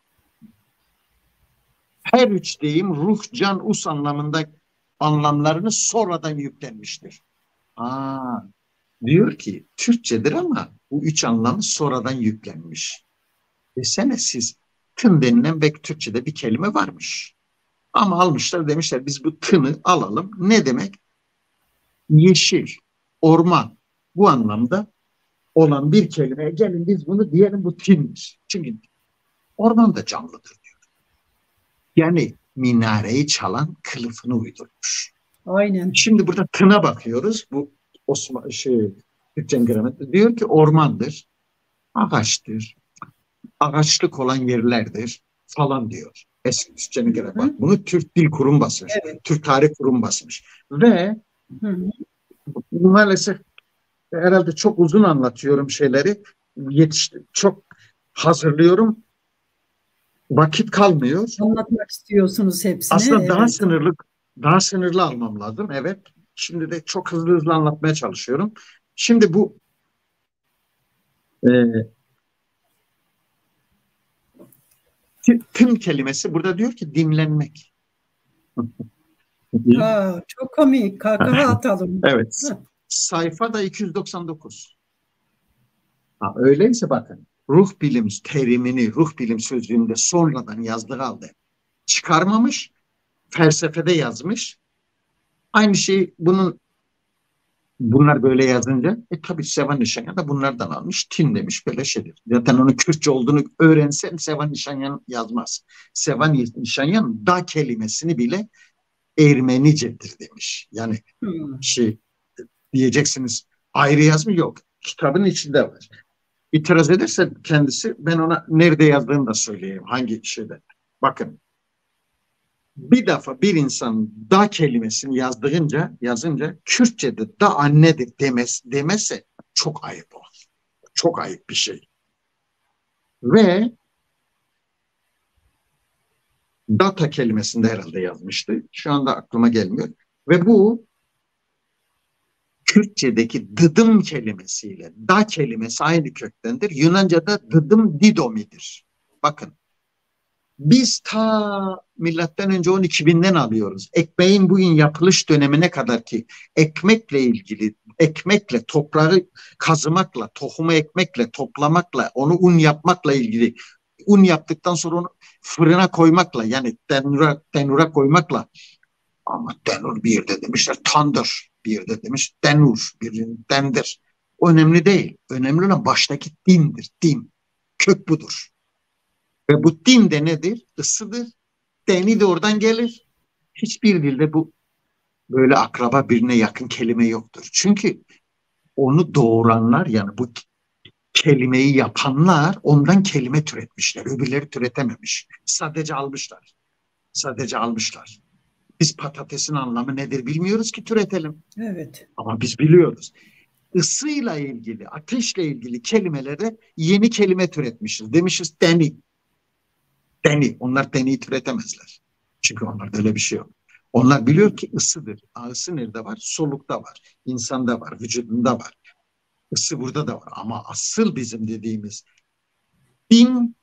[SPEAKER 2] Her üç deyim ruh, can, us anlamında anlamlarını sonradan yüklenmiştir. Aa, diyor ki Türkçedir ama bu üç anlamı sonradan yüklenmiş. Desene siz tın denilen belki Türkçe'de bir kelime varmış. Ama almışlar demişler biz bu tını alalım. Ne demek? Yeşil, orman bu anlamda olan bir kelimeye gelin biz bunu diyelim bu tinmiş. Çünkü orman da canlıdır diyor. Yani minareyi çalan kılıfını uydurmuş.
[SPEAKER 1] Aynen.
[SPEAKER 2] Şimdi burada tına bakıyoruz. Bu Osman şey Türkçe gramerinde diyor ki ormandır, ağaçtır, ağaçlık olan yerlerdir falan diyor. Eski Türkçe'nin göre bak. Bunu Türk Dil Kurum basmış.
[SPEAKER 1] Evet.
[SPEAKER 2] Türk Tarih Kurum basmış. Ve
[SPEAKER 1] Hı hı.
[SPEAKER 2] maalesef herhalde çok uzun anlatıyorum şeyleri. Yetişti, çok hazırlıyorum. Vakit kalmıyor.
[SPEAKER 1] Anlatmak istiyorsunuz hepsini.
[SPEAKER 2] Aslında daha
[SPEAKER 1] Evet.
[SPEAKER 2] sınırlı daha sınırlı almam lazım. Evet. Şimdi de çok hızlı hızlı anlatmaya çalışıyorum. Şimdi bu e, tüm kelimesi burada diyor ki dinlenmek.
[SPEAKER 1] Aa, çok komik. Kahkaha atalım.
[SPEAKER 2] Evet. Sayfa da iki yüz doksan dokuz. Ha, öyleyse bakın ruh bilim terimini ruh bilim sözlüğünde sonradan yazdığı halde çıkarmamış, felsefede yazmış. Aynı şey bunun bunlar böyle yazınca e tabii Sevan Nişanyan da bunlardan almış. Tin demiş böyle şeydir. Zaten onun Kürtçe olduğunu öğrensen Sevan Nişanyan yazmaz. Sevan Nişanyan da kelimesini bile Ermenicedir demiş. Yani
[SPEAKER 1] Hmm.
[SPEAKER 2] şey diyeceksiniz ayrı yazmı yok. Kitabın içinde var. İtiraz ederse kendisi ben ona nerede yazdığını da söyleyeyim. Hangi şeyde. Bakın bir defa bir insan da kelimesini yazdığınca yazınca Kürtçe'de da annedir demez, demezse çok ayıp o. Çok ayıp bir şey. Ve data kelimesinde herhalde yazmıştı. Şu anda aklıma gelmiyor. Ve bu Kürtçedeki dıdım kelimesiyle da kelimesi aynı köktendir. Yunanca'da dıdım didomidir. Bakın biz ta milattan önce on iki binden alıyoruz. Ekmeğin bugün yapılış dönemine kadar ki ekmekle ilgili, ekmekle, toprağı kazımakla, tohumu ekmekle, toplamakla, onu un yapmakla ilgili, un yaptıktan sonra onu fırına koymakla yani tenura, tenura koymakla ama tenur bir yerde demişler tandır, bir yerde demiş tenur, bir yerde tendir. O önemli değil. Önemli olan baştaki dindir, din. Kök budur. Ve bu din de nedir? Isıdır. Deni de oradan gelir. Hiçbir dilde bu böyle akraba birine yakın kelime yoktur. Çünkü onu doğuranlar, yani bu kelimeyi yapanlar ondan kelime türetmişler. Öbürleri türetememiş. Sadece almışlar. Sadece almışlar. Biz patatesin anlamı nedir bilmiyoruz ki türetelim.
[SPEAKER 1] Evet.
[SPEAKER 2] Ama biz biliyoruz. Isıyla ilgili, ateşle ilgili kelimelere yeni kelime türetmişiz. Demişiz deni. Deni. Onlar deniyi türetemezler. Çünkü onlarda öyle bir şey yok. Onlar biliyor ki ısıdır. Isı nerede var? Solukta var. İnsanda var. Vücudunda var. Isı burada da var. Ama asıl bizim dediğimiz din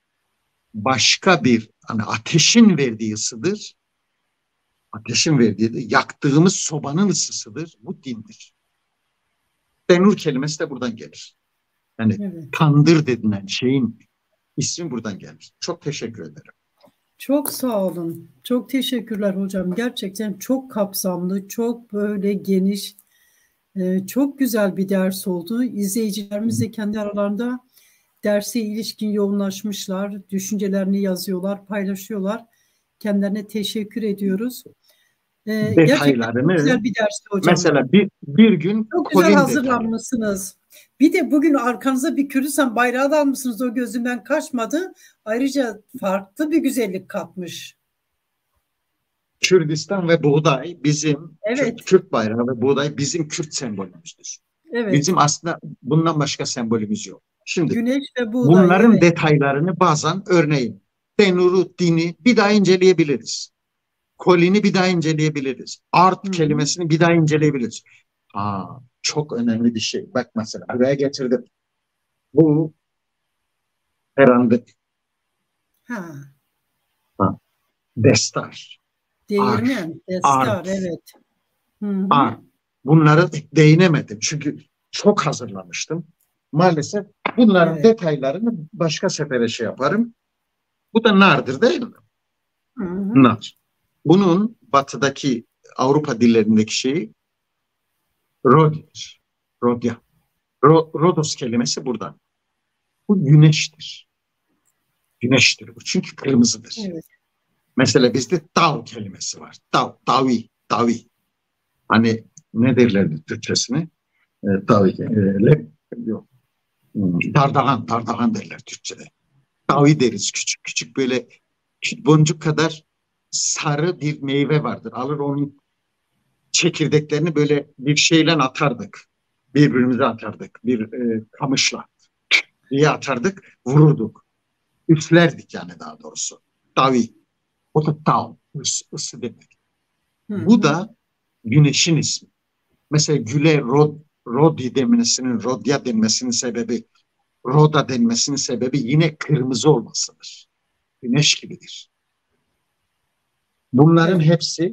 [SPEAKER 2] başka bir, hani ateşin verdiği ısıdır. Ateşin verdiği de yaktığımız sobanın ısısıdır. Bu dindir. Denur kelimesi de buradan gelir. Yani
[SPEAKER 1] Evet.
[SPEAKER 2] tandır denilen şeyin ismi buradan gelir. Çok teşekkür ederim.
[SPEAKER 1] Çok sağ olun. Çok teşekkürler hocam. Gerçekten çok kapsamlı, çok böyle geniş, e, çok güzel bir ders oldu. İzleyicilerimiz de kendi aralarında derse ilişkin yoğunlaşmışlar, düşüncelerini yazıyorlar, paylaşıyorlar. Kendilerine teşekkür ediyoruz. E, gerçekten çok
[SPEAKER 2] Detaylarını
[SPEAKER 1] güzel bir dersti hocam.
[SPEAKER 2] mesela bir, bir gün
[SPEAKER 1] Çok güzel
[SPEAKER 2] Colin detayı.
[SPEAKER 1] hazırlanmışsınız. Bir de bugün arkanıza bir Kürdistan bayrağı da almışsınız. O gözümden kaçmadı. Ayrıca farklı bir güzellik katmış.
[SPEAKER 2] Kürdistan ve buğday bizim,
[SPEAKER 1] Evet.
[SPEAKER 2] Kürt, Kürt bayrağı ve buğday bizim Kürt sembolümüzdür.
[SPEAKER 1] Evet.
[SPEAKER 2] Bizim aslında bundan başka sembolümüz yok. Şimdi
[SPEAKER 1] Güneş ve buğday.
[SPEAKER 2] bunların
[SPEAKER 1] Evet.
[SPEAKER 2] detaylarını bazen, örneğin Denur'u, dini bir daha inceleyebiliriz. Colin'i bir daha inceleyebiliriz. Art
[SPEAKER 1] Hı-hı.
[SPEAKER 2] kelimesini bir daha inceleyebiliriz. Aa, çok önemli bir şey. Bak mesela buraya getirdim. Bu herhalde
[SPEAKER 1] Ha.
[SPEAKER 2] ha, destar.
[SPEAKER 1] Değirmen, destar,
[SPEAKER 2] Art.
[SPEAKER 1] evet. Hı-hı.
[SPEAKER 2] Art. Bunlara değinemedim. Çünkü çok hazırlamıştım. Maalesef bunların
[SPEAKER 1] Evet.
[SPEAKER 2] detaylarını başka sefere şey yaparım. Bu da nardır değil mi?
[SPEAKER 1] Hı-hı.
[SPEAKER 2] Nar. Bunun batıdaki Avrupa dillerindeki şeyi Rodi'dir. Rodya. Ro, Rodos kelimesi buradan. Bu güneştir. Güneştir bu. Çünkü kırmızıdır.
[SPEAKER 1] Evet.
[SPEAKER 2] Mesela bizde dav kelimesi var. Dav, davi, davi. Hani ne derlerdi Türkçesine? E, davi. E, le, yok. Dardahan, dardahan derler Türkçe'de. Davi deriz, küçük küçük böyle boncuk kadar sarı bir meyve vardır. Alır onun çekirdeklerini böyle bir şeyle atardık. Birbirimize atardık. Bir e, kamışla diye atardık, vururduk. Üflerdik yani daha doğrusu. Davi. O da tav. Is, ısı demek.
[SPEAKER 1] Hı-hı.
[SPEAKER 2] Bu da güneşin ismi. Mesela güle rod, rodi denmesinin, rodya denmesinin sebebi, roda denmesinin sebebi yine kırmızı olmasıdır. Güneş gibidir. Bunların
[SPEAKER 1] Evet.
[SPEAKER 2] hepsi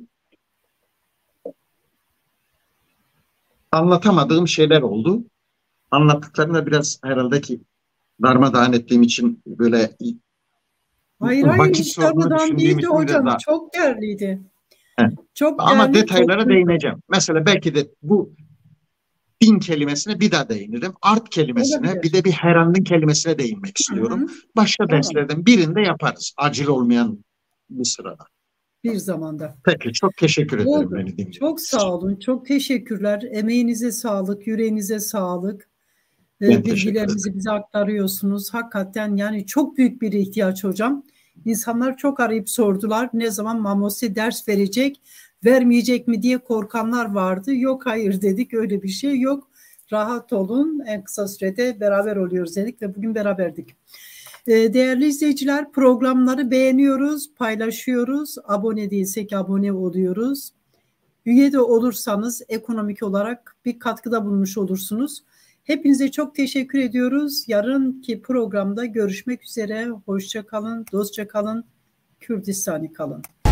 [SPEAKER 2] anlatamadığım şeyler oldu. Anlattıklarımda biraz herhalde ki darmadağın ettiğim için böyle
[SPEAKER 1] Hayır hayır
[SPEAKER 2] vakit
[SPEAKER 1] hiç
[SPEAKER 2] sorunu
[SPEAKER 1] darmadan
[SPEAKER 2] düşündüğüm
[SPEAKER 1] değildi
[SPEAKER 2] için biraz
[SPEAKER 1] hocam.
[SPEAKER 2] daha.
[SPEAKER 1] Çok değerliydi.
[SPEAKER 2] Heh.
[SPEAKER 1] Çok
[SPEAKER 2] Ama
[SPEAKER 1] değerli, çok
[SPEAKER 2] detaylara değineceğim. Mesela belki de bu din kelimesine bir daha değinirim. Art kelimesine, bir
[SPEAKER 1] olabilir.
[SPEAKER 2] de bir herandın kelimesine değinmek istiyorum.
[SPEAKER 1] Hı-hı.
[SPEAKER 2] Başka
[SPEAKER 1] Tamam.
[SPEAKER 2] derslerden birinde yaparız. Acil olmayan bir sırada.
[SPEAKER 1] Bir zamanda.
[SPEAKER 2] Peki, çok teşekkür ederim
[SPEAKER 1] Oldu.
[SPEAKER 2] beni dinlediğiniz
[SPEAKER 1] Çok
[SPEAKER 2] için.
[SPEAKER 1] sağ olun. Çok teşekkürler. Emeğinize sağlık, yüreğinize sağlık.
[SPEAKER 2] Ben
[SPEAKER 1] Ee,
[SPEAKER 2] teşekkür ederim.
[SPEAKER 1] bilgilerinizi bize aktarıyorsunuz. Hakikaten yani çok büyük bir ihtiyaç hocam. İnsanlar çok arayıp sordular. Ne zaman Mamose ders verecek, vermeyecek mi diye korkanlar vardı. Yok hayır dedik. Öyle bir şey yok. Rahat olun. En kısa sürede beraber oluyoruz dedik ve bugün beraberdik. Ee, değerli izleyiciler, programları beğeniyoruz, paylaşıyoruz. Abone değilsek abone oluyoruz. Üye de olursanız ekonomik olarak bir katkıda bulunmuş olursunuz. Hepinize çok teşekkür ediyoruz. Yarınki programda görüşmek üzere. Hoşça kalın, dostça kalın, Kürdistani kalın.